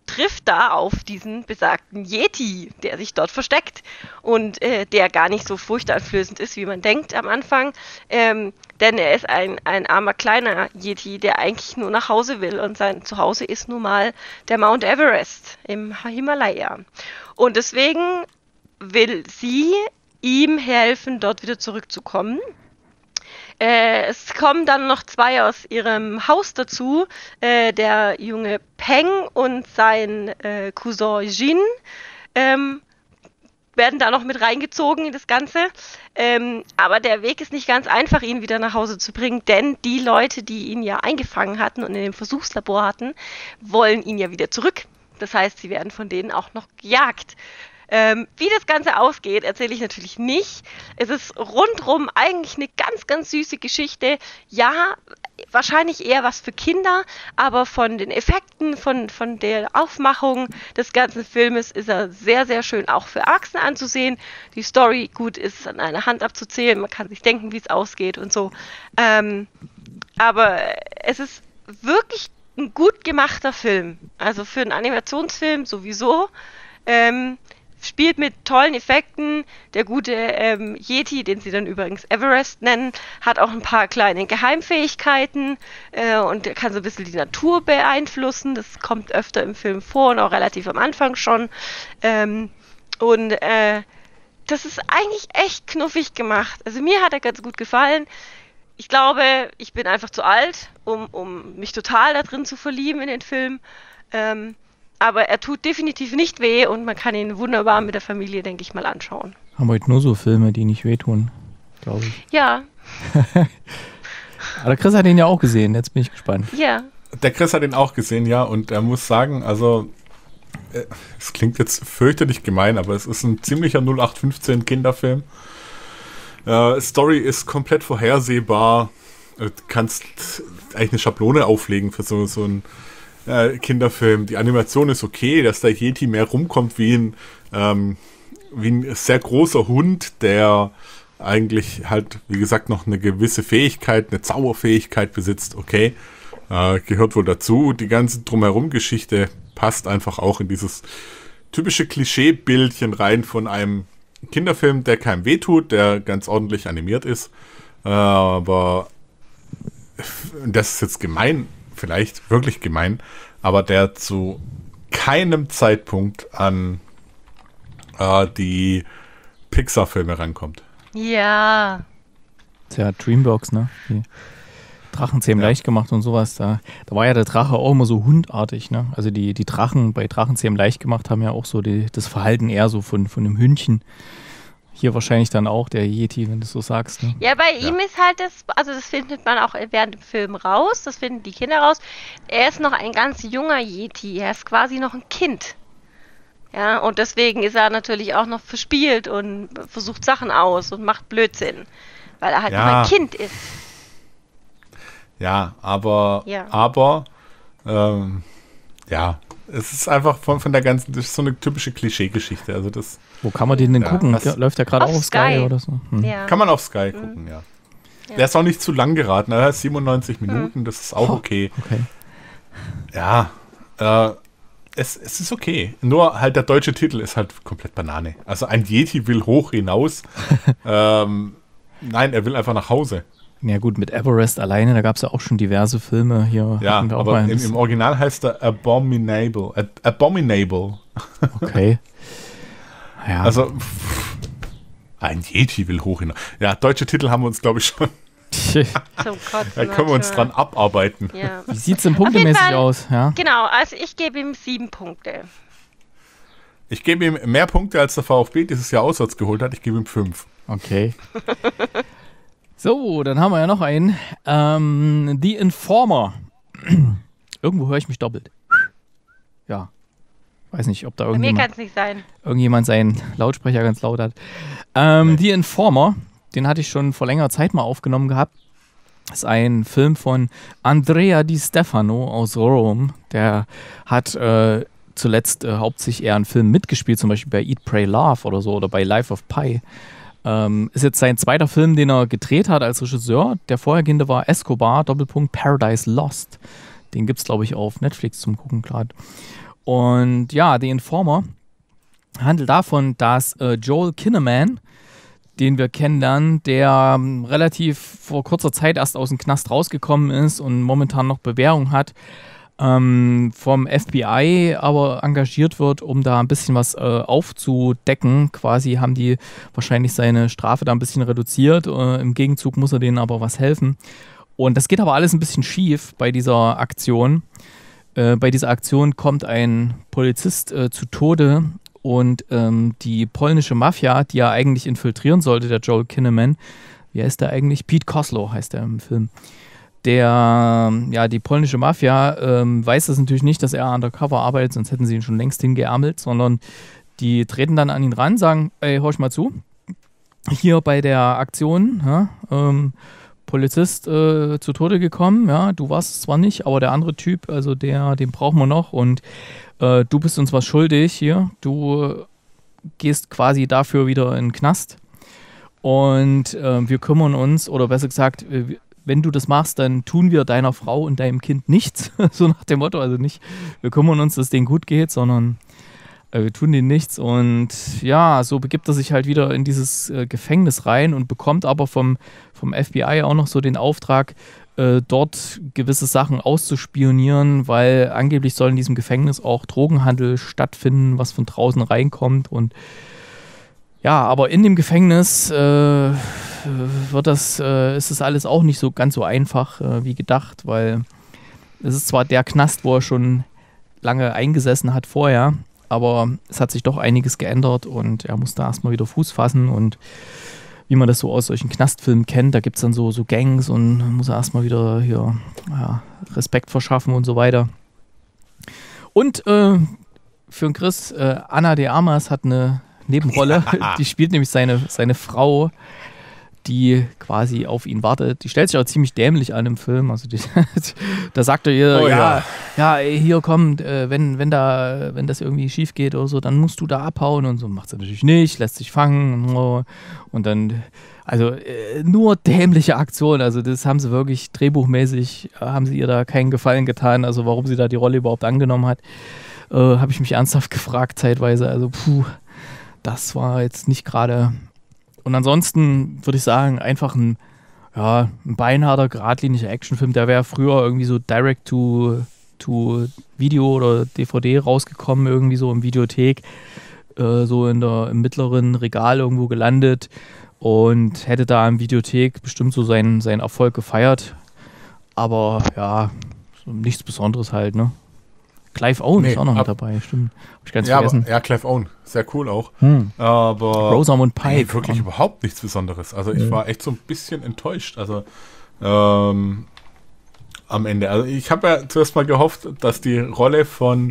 Speaker 5: trifft da auf diesen besagten Yeti, der sich dort versteckt und äh, der gar nicht so furchteinflößend ist, wie man denkt am Anfang, ähm, denn er ist ein, ein armer kleiner Yeti, der eigentlich nur nach Hause will und sein Zuhause ist nun mal der Mount Everest im Himalaya. Und deswegen will sie ihm helfen, dort wieder zurückzukommen. Äh, es kommen dann noch zwei aus ihrem Haus dazu, äh, der junge Peng und sein äh, Cousin Jin ähm, werden da noch mit reingezogen in das Ganze. Ähm, aber der Weg ist nicht ganz einfach, ihn wieder nach Hause zu bringen, denn die Leute, die ihn ja eingefangen hatten und in dem Versuchslabor hatten, wollen ihn ja wieder zurück. Das heißt, sie werden von denen auch noch gejagt. Ähm, wie das Ganze ausgeht, erzähle ich natürlich nicht. Es ist rundrum eigentlich eine ganz, ganz süße Geschichte. Ja, wahrscheinlich eher was für Kinder, aber von den Effekten, von, von der Aufmachung des ganzen Filmes ist er sehr, sehr schön auch für Erwachsene anzusehen. Die Story, gut, ist an einer Hand abzuzählen. Man kann sich denken, wie es ausgeht und so. Ähm, aber es ist wirklich ein gut gemachter Film. Also für einen Animationsfilm sowieso. Ähm, Spielt mit tollen Effekten. Der gute ähm, Yeti, den sie dann übrigens Everest nennen, hat auch ein paar kleine Geheimfähigkeiten äh, und der kann so ein bisschen die Natur beeinflussen. Das kommt öfter im Film vor und auch relativ am Anfang schon. Ähm, und äh, das ist eigentlich echt knuffig gemacht. Also mir hat er ganz gut gefallen. Ich glaube, ich bin einfach zu alt, um, um mich total da drin zu verlieben in den Film. Ähm, Aber er tut definitiv nicht weh und man kann ihn wunderbar mit der Familie, denke ich mal, anschauen.
Speaker 4: Haben heute nur so Filme, die nicht wehtun, glaube ich.
Speaker 5: Ja.
Speaker 4: Aber Chris hat ihn ja auch gesehen, jetzt bin ich gespannt.
Speaker 5: Ja.
Speaker 6: Der Chris hat ihn auch gesehen, ja, und er muss sagen, also, äh, es klingt jetzt fürchterlich gemein, aber es ist ein ziemlicher null acht fünfzehn Kinderfilm. Äh, Story ist komplett vorhersehbar. Du kannst eigentlich eine Schablone auflegen für so, so ein Kinderfilm. Die Animation ist okay, dass der Yeti mehr rumkommt wie ein, ähm, wie ein sehr großer Hund, der eigentlich halt, wie gesagt, noch eine gewisse Fähigkeit, eine Zauberfähigkeit besitzt. Okay, äh, gehört wohl dazu. Die ganze Drumherum-Geschichte passt einfach auch in dieses typische Klischeebildchen rein von einem Kinderfilm, der keinem wehtut, der ganz ordentlich animiert ist. Äh, aber das ist jetzt gemein, vielleicht wirklich gemein, aber der zu keinem Zeitpunkt an äh, die Pixar-Filme rankommt.
Speaker 5: Ja.
Speaker 4: Tja, Dreamworks, ne? Die Drachenzähmen
Speaker 6: Ja.
Speaker 4: leicht gemacht und sowas. Da, da war ja der Drache auch immer so hundartig, ne? Also die, die Drachen bei Drachenzähmen leicht gemacht haben ja auch so die, das Verhalten eher so von, von einem Hündchen. Hier wahrscheinlich dann auch der Yeti, wenn du es so sagst. Ne?
Speaker 5: Ja, bei
Speaker 6: Ja.
Speaker 5: ihm ist halt das, also das findet man auch während dem Film raus, das finden die Kinder raus. Er ist noch ein ganz junger Yeti, er ist quasi noch ein Kind. Ja, und deswegen ist er natürlich auch noch verspielt und versucht Sachen aus und macht Blödsinn, weil er halt
Speaker 6: Ja.
Speaker 5: noch ein Kind ist.
Speaker 6: Ja, aber,
Speaker 5: Ja.
Speaker 6: aber, ähm, ja, es ist einfach von, von der ganzen, das ist so eine typische Klischeegeschichte. Also das
Speaker 4: Wo kann man den denn
Speaker 6: Ja,
Speaker 4: gucken?
Speaker 6: was-
Speaker 4: Der läuft der gerade
Speaker 5: Auf
Speaker 4: auch auf Sky,
Speaker 5: Sky.
Speaker 4: oder so? Hm.
Speaker 5: Ja.
Speaker 6: kann man auf Sky gucken, ja.
Speaker 5: Ja.
Speaker 6: Der ist auch nicht zu lang geraten, er hat siebenundneunzig Minuten, das ist auch okay.
Speaker 4: Okay.
Speaker 6: Ja, äh, es, es ist okay. Nur halt der deutsche Titel ist halt komplett Banane. Also ein Yeti will hoch hinaus. ähm, nein, er will einfach nach Hause.
Speaker 4: Ja gut, mit Everest alleine, da gab es ja auch schon diverse Filme hier.
Speaker 6: Ja,
Speaker 4: hatten wir auch
Speaker 6: aber
Speaker 4: mal ein
Speaker 6: im, im Original heißt er Abominable. Ab Abominable.
Speaker 4: Okay. Ja,
Speaker 6: Also, pff, ein Yeti will hoch hinaus. Ja, deutsche Titel haben wir uns, glaube ich, schon.
Speaker 5: Zum Kotzen.
Speaker 6: Da können wir uns
Speaker 5: manchmal.
Speaker 6: dran abarbeiten.
Speaker 5: Ja.
Speaker 4: wie sieht es denn
Speaker 5: jeden
Speaker 4: punktemäßig
Speaker 5: Fall-
Speaker 4: aus? Ja?
Speaker 5: Genau, also ich gebe ihm sieben Punkte.
Speaker 6: Ich gebe ihm mehr Punkte, als der VfB dieses Jahr auswärts geholt hat. Ich gebe ihm fünf.
Speaker 4: Okay. So, dann haben wir ja noch einen. Ähm, The Informer. Irgendwo höre ich mich doppelt. Ja. Weiß nicht, ob da
Speaker 5: Bei mir kann
Speaker 4: irgendjemand,
Speaker 5: es nicht sein.
Speaker 4: irgendjemand seinen Lautsprecher ganz laut hat. Ähm, The Informer, den hatte ich schon vor längerer Zeit mal aufgenommen gehabt. Das ist ein Film von Andrea Di Stefano aus Rom. Der hat äh, zuletzt äh, hauptsächlich eher einen Film mitgespielt, zum Beispiel bei Eat, Pray, Love oder so oder bei Life of Pi. Ähm, ist jetzt sein zweiter Film, den er gedreht hat als Regisseur. Der vorhergehende war Escobar, Doppelpunkt Paradise Lost. Den gibt es, glaube ich, auf Netflix zum Gucken gerade. Und ja, The Informer handelt davon, dass äh, Joel Kinnaman, den wir kennenlernen, der ähm, relativ vor kurzer Zeit erst aus dem Knast rausgekommen ist und momentan noch Bewährung hat, ähm, vom F B I aber engagiert wird, um da ein bisschen was äh, aufzudecken. Quasi haben die wahrscheinlich seine Strafe da ein bisschen reduziert. Äh, Im Gegenzug muss er denen aber was helfen. Und das geht aber alles ein bisschen schief bei dieser Aktion. Äh, bei dieser Aktion kommt ein Polizist äh, zu Tode. Und ähm, die polnische Mafia, die er eigentlich infiltrieren sollte, der Joel Kinnaman, wie heißt der eigentlich? Pete Kozlow heißt er im Film. Der, ja, die polnische Mafia ähm, weiß das natürlich nicht, dass er undercover arbeitet, sonst hätten sie ihn schon längst hingeärmelt, sondern die treten dann an ihn ran, sagen, ey, hör ich mal zu, hier bei der Aktion, ja, ähm, Polizist äh, zu Tode gekommen, ja, du warst es zwar nicht, aber der andere Typ, also der, den brauchen wir noch und äh, du bist uns was schuldig hier, du gehst quasi dafür wieder in den Knast und äh, wir kümmern uns, oder besser gesagt, äh, wenn du das machst, dann tun wir deiner Frau und deinem Kind nichts, so nach dem Motto, also nicht, wir kümmern uns, dass es denen gut geht, sondern äh, wir tun denen nichts und ja, so begibt er sich halt wieder in dieses äh, Gefängnis rein und bekommt aber vom, vom F B I auch noch so den Auftrag, äh, dort gewisse Sachen auszuspionieren, weil angeblich soll in diesem Gefängnis auch Drogenhandel stattfinden, was von draußen reinkommt und ja, aber in dem Gefängnis äh, wird das, äh, ist das alles auch nicht so ganz so einfach äh, wie gedacht, weil es ist zwar der Knast, wo er schon lange eingesessen hat vorher, aber es hat sich doch einiges geändert und er muss da erstmal wieder Fuß fassen und wie man das so aus solchen Knastfilmen kennt, da gibt es dann so, so Gangs und muss er erstmal wieder hier ja, Respekt verschaffen und so weiter. Und äh, für den Chris, äh, Ana de Armas hat eine Nebenrolle, die spielt nämlich seine, seine Frau, die quasi auf ihn wartet. Die stellt sich auch ziemlich dämlich an im Film. Also die, da sagt er ihr,
Speaker 6: oh,
Speaker 4: ja,
Speaker 6: ja,
Speaker 4: ja, ey, hier komm, äh, wenn, wenn, da, wenn das irgendwie schief geht oder so, dann musst du da abhauen und so. Macht sie natürlich nicht, lässt sich fangen und, so. Und dann, also äh, nur dämliche Aktion. Also das haben sie wirklich drehbuchmäßig, äh, haben sie ihr da keinen Gefallen getan. Also warum sie da die Rolle überhaupt angenommen hat, äh, habe ich mich ernsthaft gefragt zeitweise. Also puh, das war jetzt nicht gerade. Und ansonsten würde ich sagen, einfach ein, ja, ein beinharter, geradliniger Actionfilm. Der wäre früher irgendwie so Direct-to-Video oder D V D rausgekommen, irgendwie so im Videothek, äh, so in der, im mittleren Regal irgendwo gelandet und hätte da im Videothek bestimmt so seinen, seinen Erfolg gefeiert. Aber ja, so nichts Besonderes halt, ne? Clive Owen nee, ist auch noch mit dabei, stimmt. Hab ich ganz
Speaker 6: ja,
Speaker 4: vergessen.
Speaker 6: Aber, ja, Clive Owen, sehr cool auch.
Speaker 4: Hm.
Speaker 6: Aber
Speaker 4: Rosamund Pike.
Speaker 6: Nee, wirklich überhaupt nichts Besonderes. Also ich mhm. war echt so ein bisschen enttäuscht. Also ähm, am Ende. Also ich habe ja zuerst mal gehofft, dass die Rolle von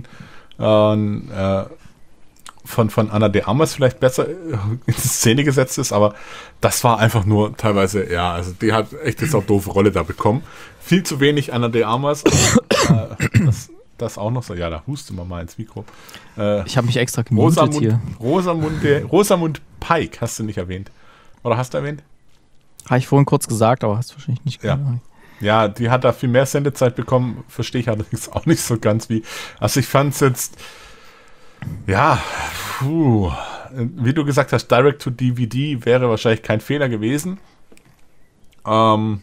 Speaker 6: äh, von, von Ana de Armas vielleicht besser in Szene gesetzt ist, aber das war einfach nur teilweise, ja, also die hat echt jetzt auch doofe Rolle da bekommen. Viel zu wenig Ana de Armas. äh, das Das auch noch so, ja, da husten wir mal ins Mikro. Äh,
Speaker 4: ich habe mich extra gemutet
Speaker 6: Rosamund,
Speaker 4: hier.
Speaker 6: Rosamund, Rosamund Pike hast du nicht erwähnt. Oder hast du erwähnt?
Speaker 4: Habe ich vorhin kurz gesagt, aber hast du wahrscheinlich nicht
Speaker 6: ja.
Speaker 4: gehört.
Speaker 6: Ja, die hat da viel mehr Sendezeit bekommen, verstehe ich allerdings auch nicht so ganz wie. Also ich fand es jetzt, ja, puh, wie du gesagt hast, Direct-to-D V D wäre wahrscheinlich kein Fehler gewesen. Ähm,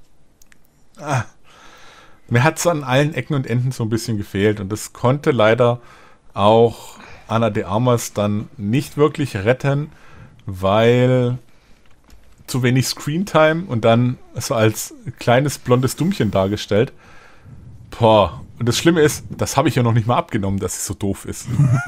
Speaker 6: ah. Mir hat es an allen Ecken und Enden so ein bisschen gefehlt und das konnte leider auch Ana de Armas dann nicht wirklich retten, weil zu wenig Screentime und dann so als kleines blondes Dummchen dargestellt. Boah, und das Schlimme ist, das habe ich ja noch nicht mal abgenommen, dass sie so doof ist.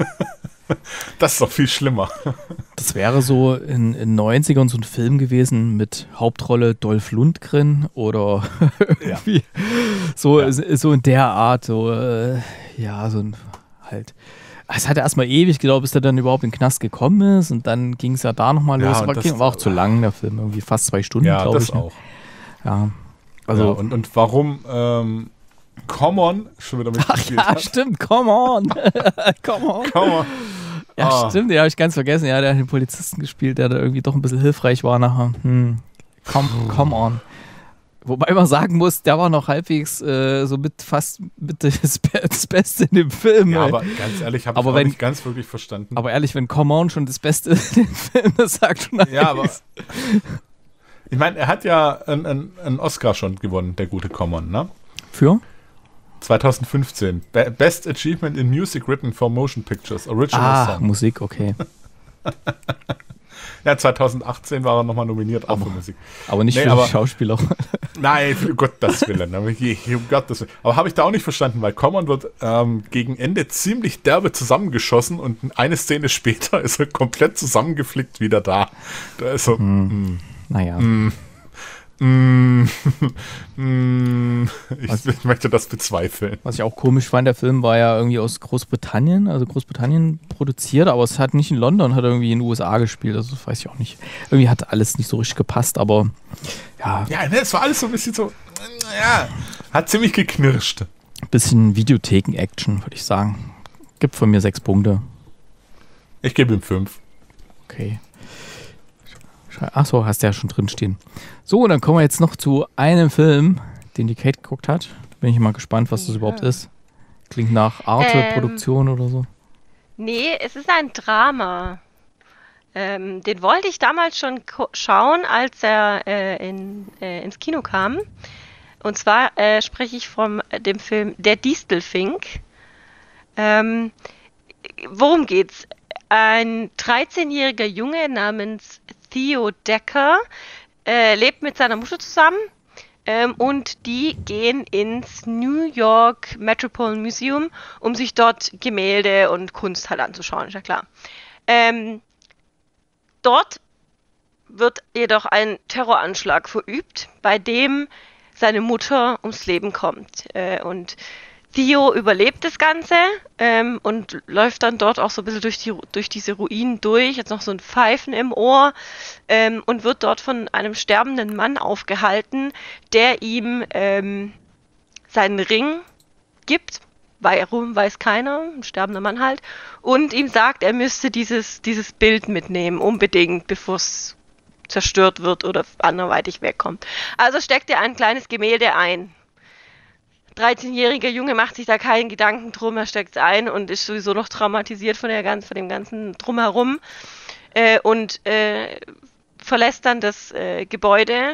Speaker 6: Das ist doch viel schlimmer.
Speaker 4: Das wäre so in den neunzigern so ein Film gewesen mit Hauptrolle Dolph Lundgren oder irgendwie ja. so, ja. so in der Art. So, äh, ja, so ein halt. Es hat erstmal ewig gedauert, bis der dann überhaupt in den Knast gekommen ist und dann ging es ja da nochmal los.
Speaker 6: Ja,
Speaker 4: war,
Speaker 6: das,
Speaker 4: war auch zu lang, der Film, irgendwie fast zwei Stunden,
Speaker 6: ja,
Speaker 4: glaube ich.
Speaker 6: Ja, das auch.
Speaker 4: Ja, also.
Speaker 6: Ja, und, und warum ähm, Come On schon wieder mitgespielt
Speaker 4: Ach ja,
Speaker 6: hat.
Speaker 4: stimmt, Come On. Come On.
Speaker 6: Come On.
Speaker 4: Ja,
Speaker 6: ah.
Speaker 4: stimmt, den habe ich ganz vergessen. Ja, der hat den Polizisten gespielt, der da irgendwie doch ein bisschen hilfreich war nachher. Hm. Come, come on. Wobei man sagen muss, der war noch halbwegs äh, so mit fast mit das, Be- das Beste in dem Film.
Speaker 6: Ja,
Speaker 4: ey.
Speaker 6: aber ganz ehrlich, habe ich
Speaker 4: Aber
Speaker 6: auch
Speaker 4: wenn-
Speaker 6: nicht ganz wirklich verstanden.
Speaker 4: Aber ehrlich, wenn Come On schon das Beste in dem Film ist, sagt schon
Speaker 6: ja, aber
Speaker 4: einiges.
Speaker 6: ich meine, er hat ja einen, einen, einen Oscar schon gewonnen, der gute Common, ne?
Speaker 4: Für?
Speaker 6: zwanzig fünfzehn. Be- Best Achievement in Music Written for Motion Pictures, Original
Speaker 4: Ah,
Speaker 6: Song.
Speaker 4: Musik, okay.
Speaker 6: Ja, zwanzig achtzehn war er nochmal nominiert, auch für Musik.
Speaker 4: Aber nicht
Speaker 6: Nee,
Speaker 4: für
Speaker 6: aber-
Speaker 4: die Schauspieler.
Speaker 6: Nein, für Gottes Willen. Aber, je, um Gottes Willen. Aber habe ich da auch nicht verstanden, weil Common wird ähm, gegen Ende ziemlich derbe zusammengeschossen und eine Szene später ist er komplett zusammengeflickt wieder da. Da ist so,
Speaker 4: Hm. Naja.
Speaker 6: mm, mm, mm, ich, ich möchte das bezweifeln.
Speaker 4: Was ich auch komisch fand, der Film war ja irgendwie aus Großbritannien, also Großbritannien produziert, aber es hat nicht in London, hat irgendwie in den U S A gespielt, also das weiß ich auch nicht. Irgendwie hat alles nicht so richtig gepasst, aber ja,
Speaker 6: Ja, ne, es war alles so ein bisschen so, ja, hat ziemlich geknirscht.
Speaker 4: ein bisschen Videotheken-Action, würde ich sagen. Gibt von mir sechs Punkte.
Speaker 6: Ich gebe ihm fünf.
Speaker 4: Okay. Achso, hast du ja schon drin stehen. So, und dann kommen wir jetzt noch zu einem Film, den die Kate geguckt hat. Bin ich mal gespannt, was das
Speaker 5: Ja.
Speaker 4: überhaupt ist. Klingt nach Arte-Produktion oder so.
Speaker 5: Nee, es ist ein Drama. Ähm, den wollte ich damals schon ko- schauen, als er äh, in, äh, ins Kino kam. Und zwar äh, spreche ich von dem Film Der Distelfink. Ähm, worum geht's? Ein dreizehnjähriger Junge namens Theo Decker äh, lebt mit seiner Mutter zusammen. Ähm, und die gehen ins New York Metropolitan Museum, um sich dort Gemälde und Kunst halt anzuschauen, ist ja klar. Ähm, dort wird jedoch ein Terroranschlag verübt, bei dem seine Mutter ums Leben kommt. Äh, und Theo überlebt das Ganze ähm, und läuft dann dort auch so ein bisschen durch, die, durch diese Ruinen durch, jetzt noch so ein Pfeifen im Ohr ähm, und wird dort von einem sterbenden Mann aufgehalten, der ihm ähm, seinen Ring gibt, warum weiß keiner, ein sterbender Mann halt, und ihm sagt, er müsste dieses, dieses Bild mitnehmen, unbedingt, bevor es zerstört wird oder anderweitig wegkommt. Also steckt er ein kleines Gemälde ein. dreizehnjähriger Junge macht sich da keinen Gedanken drum, er steckt es ein und ist sowieso noch traumatisiert von, der ganz, von dem ganzen Drumherum äh, und äh, verlässt dann das äh, Gebäude,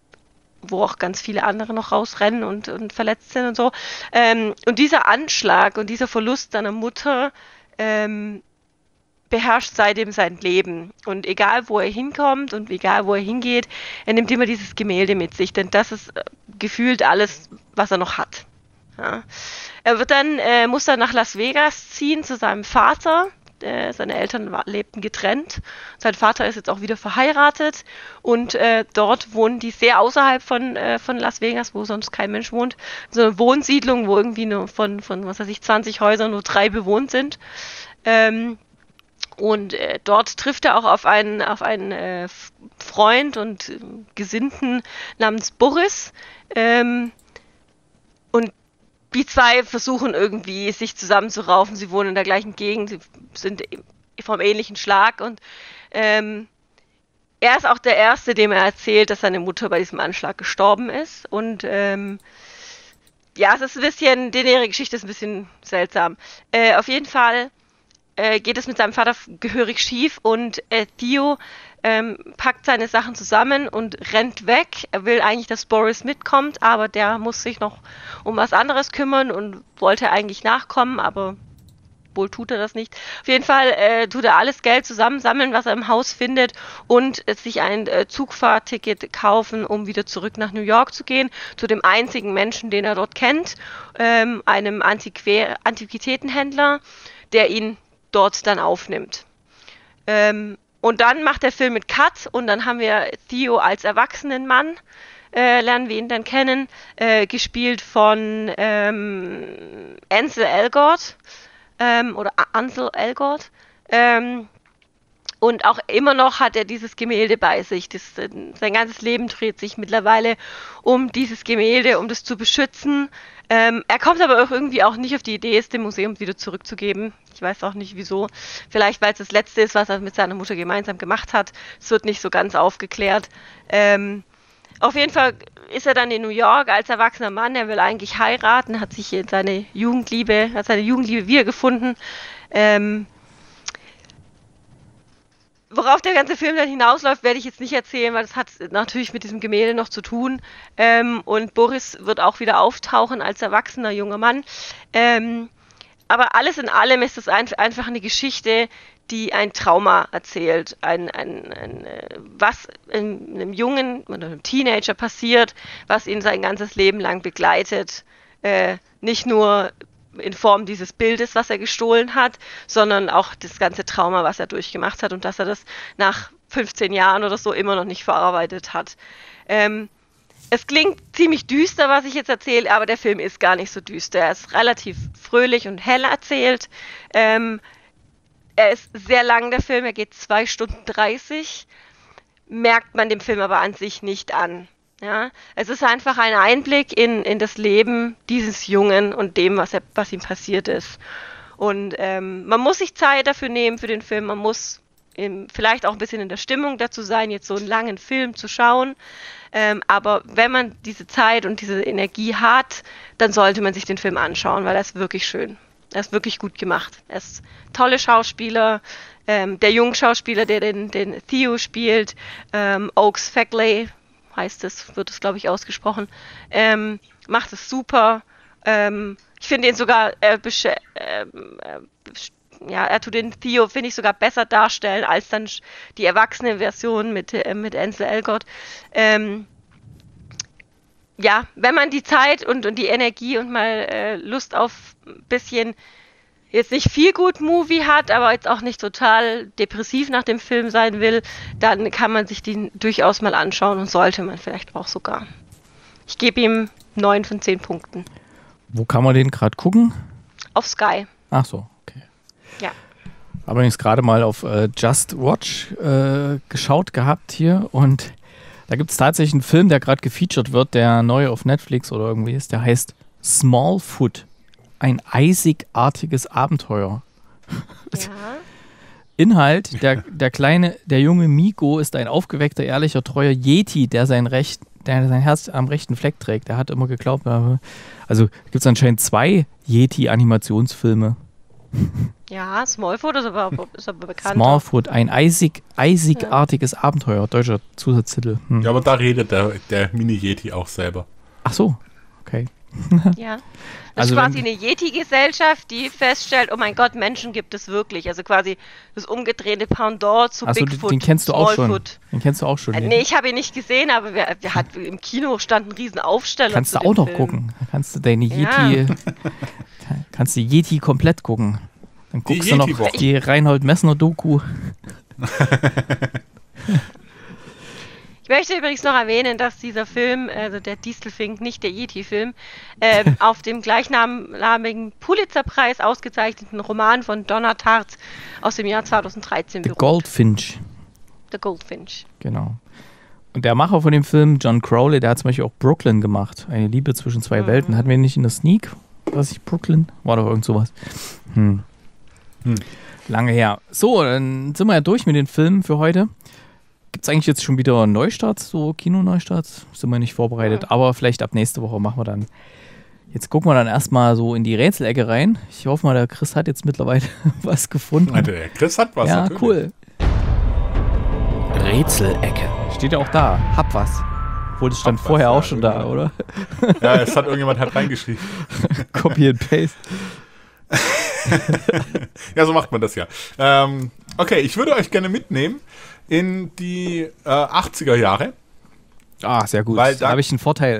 Speaker 5: wo auch ganz viele andere noch rausrennen und, und verletzt sind und so. Ähm, und dieser Anschlag und dieser Verlust seiner Mutter ähm, beherrscht seitdem sein Leben. Und egal, wo er hinkommt und egal, wo er hingeht, er nimmt immer dieses Gemälde mit sich, denn das ist äh, gefühlt alles, was er noch hat. Ja. Er wird dann, äh, muss dann nach Las Vegas ziehen zu seinem Vater. Äh, seine Eltern war, lebten getrennt. Sein Vater ist jetzt auch wieder verheiratet und äh, dort wohnen die sehr außerhalb von, äh, von Las Vegas, wo sonst kein Mensch wohnt. So eine Wohnsiedlung, wo irgendwie nur von, von was weiß ich, zwanzig Häusern nur drei bewohnt sind. Ähm, Und äh, dort trifft er auch auf einen, auf einen äh, Freund und äh, Gesinnten namens Boris. Ähm, und die zwei versuchen irgendwie, sich zusammenzuraufen. Sie wohnen in der gleichen Gegend, sie sind vom ähnlichen Schlag. Und ähm, er ist auch der Erste, dem er erzählt, dass seine Mutter bei diesem Anschlag gestorben ist. Und ähm, ja, es ist ein bisschen, die nähere Geschichte ist ein bisschen seltsam. Äh, auf jeden Fall Äh, geht es mit seinem Vater gehörig schief und äh, Theo ähm, packt seine Sachen zusammen und rennt weg. Er will eigentlich, dass Boris mitkommt, aber der muss sich noch um was anderes kümmern und wollte eigentlich nachkommen, aber wohl tut er das nicht. Auf jeden Fall äh, tut er alles Geld zusammensammeln, was er im Haus findet und äh, sich ein äh, Zugfahrticket kaufen, um wieder zurück nach New York zu gehen, zu dem einzigen Menschen, den er dort kennt, ähm, einem Antiquä- Antiquitätenhändler, der ihn dort dann aufnimmt. Ähm, und dann macht der Film mit Cut und dann haben wir Theo als erwachsenen Mann, äh, lernen wir ihn dann kennen, äh, gespielt von ähm, Ansel Elgort ähm, oder Ansel Elgort. Ähm, und auch immer noch hat er dieses Gemälde bei sich. Das, äh, sein ganzes Leben dreht sich mittlerweile um dieses Gemälde, um das zu beschützen. Ähm, er kommt aber auch irgendwie auch nicht auf die Idee, es dem Museum wieder zurückzugeben. Ich weiß auch nicht wieso. Vielleicht, weil es das Letzte ist, was er mit seiner Mutter gemeinsam gemacht hat. Es wird nicht so ganz aufgeklärt. Ähm, auf jeden Fall ist er dann in New York als erwachsener Mann. Er will eigentlich heiraten, hat sich in seine Jugendliebe, hat seine Jugendliebe wiedergefunden. Ähm, worauf der ganze Film dann hinausläuft, werde ich jetzt nicht erzählen, weil das hat natürlich mit diesem Gemälde noch zu tun. Ähm, und Boris wird auch wieder auftauchen als erwachsener junger Mann. Ähm, aber alles in allem ist es ein, einfach eine Geschichte, die ein Trauma erzählt. Ein, ein, ein, was einem Jungen oder einem Teenager passiert, was ihn sein ganzes Leben lang begleitet. Äh, nicht nur in Form dieses Bildes, was er gestohlen hat, sondern auch das ganze Trauma, was er durchgemacht hat und dass er das nach fünfzehn Jahren oder so immer noch nicht verarbeitet hat. Ähm, es klingt ziemlich düster, was ich jetzt erzähle, aber der Film ist gar nicht so düster. Er ist relativ fröhlich und hell erzählt. Ähm, er ist sehr lang, der Film, er geht zwei Stunden dreißig, merkt man dem Film aber an sich nicht an. Ja, es ist einfach ein Einblick in, in das Leben dieses Jungen und dem, was, er, was ihm passiert ist. Und ähm, man muss sich Zeit dafür nehmen für den Film, man muss im, vielleicht auch ein bisschen in der Stimmung dazu sein, jetzt so einen langen Film zu schauen. Ähm, aber wenn man diese Zeit und diese Energie hat, dann sollte man sich den Film anschauen, weil er ist wirklich schön. Er ist wirklich gut gemacht. Er ist tolle Schauspieler. Ähm, der Jungschauspieler, der den, den Theo spielt, ähm, Oakes Fagley, heißt es, wird es, glaube ich, ausgesprochen, ähm, macht es super. Ähm, ich finde ihn sogar, äh, äh, äh, ja, er tut den Theo, finde ich, sogar besser darstellen als dann die erwachsene Version mit, äh, mit Ansel Elgort. Ähm, ja, wenn man die Zeit und, und die Energie und mal äh, Lust auf ein bisschen jetzt nicht viel gut Movie hat, aber jetzt auch nicht total depressiv nach dem Film sein will, dann kann man sich den durchaus mal anschauen und sollte man vielleicht auch sogar. Ich gebe ihm neun von zehn Punkten.
Speaker 4: Wo kann man den gerade gucken?
Speaker 5: Auf Sky.
Speaker 4: Ach so, okay.
Speaker 5: Ja.
Speaker 4: Habe übrigens gerade mal auf äh, Just Watch äh, geschaut gehabt hier und da gibt es tatsächlich einen Film, der gerade gefeatured wird, der neu auf Netflix oder irgendwie ist, der heißt Smallfoot. Ein eisigartiges Abenteuer.
Speaker 5: Ja.
Speaker 4: Inhalt, der, der kleine, der junge Miko ist ein aufgeweckter, ehrlicher, treuer Yeti, der sein, Recht, der sein Herz am rechten Fleck trägt. Er hat immer geglaubt, also gibt es anscheinend zwei Yeti-Animationsfilme.
Speaker 5: Ja, Smallfoot ist aber, ist aber bekannt.
Speaker 4: Smallfoot, ein eisig, eisigartiges ja. Abenteuer, deutscher Zusatztitel. Hm.
Speaker 6: Ja, aber da redet der, der Mini-Yeti auch selber.
Speaker 4: Ach so, okay.
Speaker 5: Ja, das
Speaker 4: also
Speaker 5: ist quasi
Speaker 4: wenn,
Speaker 5: eine Yeti-Gesellschaft, die feststellt, oh mein Gott, Menschen gibt es wirklich. Also quasi das umgedrehte Pendant zu
Speaker 4: also
Speaker 5: Bigfoot.
Speaker 4: Den kennst du auch schon.
Speaker 5: Foot.
Speaker 4: Den kennst du auch schon.
Speaker 5: Äh, nee, ich habe ihn nicht gesehen, aber wir, wir hat, im Kino stand ein riesen Aufsteller.
Speaker 4: Kannst
Speaker 5: zu
Speaker 4: du auch noch
Speaker 5: Film.
Speaker 4: gucken. Kannst du deine
Speaker 5: Ja.
Speaker 4: Yeti, kannst du Yeti komplett gucken. Dann guckst
Speaker 6: die
Speaker 4: du noch
Speaker 6: Yeti-Woche.
Speaker 4: die Reinhold Messner-Doku.
Speaker 5: Ich möchte übrigens noch erwähnen, dass dieser Film, also der Distelfink, nicht der Yeti-Film, äh, auf dem gleichnamigen Pulitzer-Preis ausgezeichneten Roman von Donna Tartt aus dem Jahr zweitausenddreizehn
Speaker 4: The
Speaker 5: beruht.
Speaker 4: Goldfinch.
Speaker 5: The Goldfinch.
Speaker 4: Genau. Und der Macher von dem Film, John Crowley, der hat zum Beispiel auch Brooklyn gemacht. Eine Liebe zwischen zwei mhm. Welten. Hatten wir nicht in der Sneak? Was ich Brooklyn? War doch irgend sowas. Hm. Hm. Lange her. So, dann sind wir ja durch mit den Filmen für heute. Gibt es eigentlich jetzt schon wieder Neustarts, so Kinoneustarts? Sind wir nicht vorbereitet, ja. aber vielleicht ab nächste Woche machen wir dann. Jetzt gucken wir dann erstmal so in die Rätselecke rein. Ich hoffe mal, der Chris hat jetzt mittlerweile was gefunden.
Speaker 6: Ja, der Chris hat was.
Speaker 4: Ja,
Speaker 6: natürlich.
Speaker 4: Cool.
Speaker 1: Rätselecke.
Speaker 4: Steht ja auch da. Hab was. Obwohl, das stand
Speaker 6: Hab
Speaker 4: vorher
Speaker 6: was,
Speaker 4: auch
Speaker 6: ja,
Speaker 4: schon da, oder?
Speaker 6: Ja, es hat irgendjemand halt reingeschrieben.
Speaker 4: Copy and Paste.
Speaker 6: Ja, so macht man das ja. Ähm, okay, ich würde euch gerne mitnehmen in die äh, achtziger Jahre.
Speaker 4: Ah, sehr gut.
Speaker 6: Weil
Speaker 4: da
Speaker 6: da-
Speaker 4: habe ich einen Vorteil.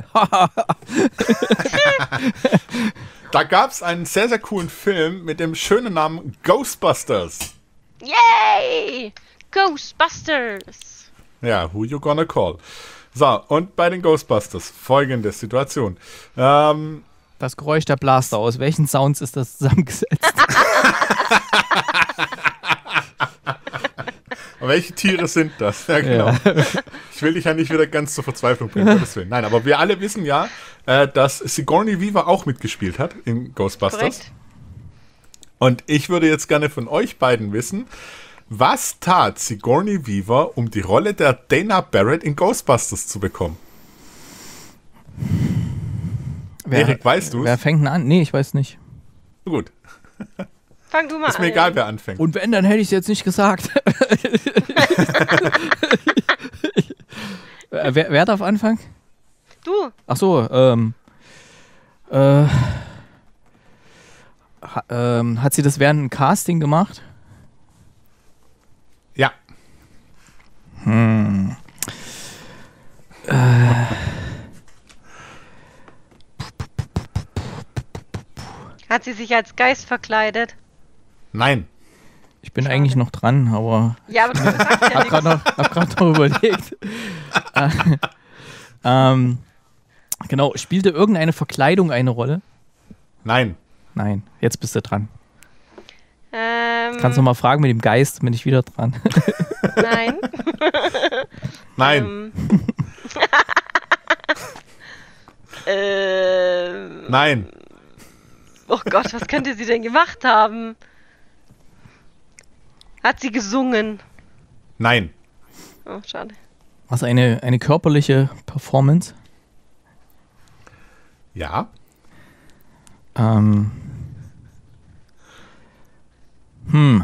Speaker 6: Da gab es einen sehr, sehr coolen Film mit dem schönen Namen Ghostbusters.
Speaker 5: Yay! Ghostbusters!
Speaker 6: Ja, who you gonna call? So, und bei den Ghostbusters folgende Situation. Ähm,
Speaker 4: Das Geräusch der Blaster. Aus welchen Sounds ist das zusammengesetzt?
Speaker 6: welche Tiere sind das? Ja, genau.
Speaker 4: Ja.
Speaker 6: Ich will dich ja nicht wieder ganz zur Verzweiflung bringen, Gottes Willen. Nein, aber wir alle wissen ja, äh, dass Sigourney Weaver auch mitgespielt hat in Ghostbusters.
Speaker 5: Korrekt.
Speaker 6: Und ich würde jetzt gerne von euch beiden wissen, was tat Sigourney Weaver, um die Rolle der Dana Barrett in Ghostbusters zu bekommen?
Speaker 4: Wer,
Speaker 6: Erik, weißt du
Speaker 4: Wer
Speaker 6: es?
Speaker 4: fängt denn an? Nee, ich weiß nicht.
Speaker 6: Gut.
Speaker 5: Fang du mal
Speaker 6: Ist
Speaker 5: an.
Speaker 6: mir egal, wer anfängt.
Speaker 4: Und wenn, dann hätte ich es jetzt nicht gesagt. wer, wer darf anfangen?
Speaker 5: Du.
Speaker 4: Ach so, ähm, äh, ha, ähm, hat sie das während einem Casting gemacht?
Speaker 6: Ja.
Speaker 4: Hm. Äh.
Speaker 5: Hat sie sich als Geist verkleidet?
Speaker 6: Nein.
Speaker 4: Ich bin
Speaker 5: Schade.
Speaker 4: eigentlich noch dran, aber
Speaker 5: Ja, aber du sagst ja
Speaker 4: hab
Speaker 5: nichts.
Speaker 4: gerade noch, hab grad noch überlegt. äh, ähm, genau, spielte irgendeine Verkleidung eine Rolle?
Speaker 6: Nein.
Speaker 4: Nein, jetzt bist du dran.
Speaker 5: Ähm,
Speaker 4: Kannst du noch mal fragen mit dem Geist, bin ich wieder dran.
Speaker 5: Nein.
Speaker 6: Nein.
Speaker 5: Ähm, ähm,
Speaker 6: Nein.
Speaker 5: oh Gott, was könnte sie denn gemacht haben? Hat sie gesungen?
Speaker 6: Nein.
Speaker 5: Oh, schade.
Speaker 4: Was eine, eine körperliche Performance?
Speaker 6: Ja.
Speaker 4: Ähm. Hm.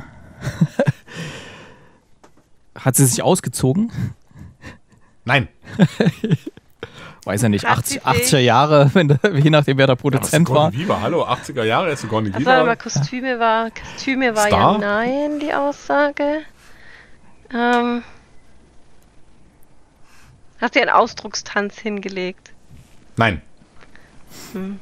Speaker 4: Hat sie sich ausgezogen?
Speaker 6: Nein.
Speaker 4: Weiß ja nicht,
Speaker 5: Hat
Speaker 4: achtzig,
Speaker 5: sie sich-
Speaker 4: achtziger Jahre, wenn der, je nachdem wer der Produzent war.
Speaker 6: Sigourney Weaver, hallo, achtziger Jahre, ist Sigourney
Speaker 5: Also warte mal,
Speaker 6: Weaver.
Speaker 5: Kostüme war, Kostüme war
Speaker 6: Star?
Speaker 5: ja nein, die Aussage. Ähm, hat sie einen Ausdruckstanz hingelegt?
Speaker 6: Nein.
Speaker 5: Hm.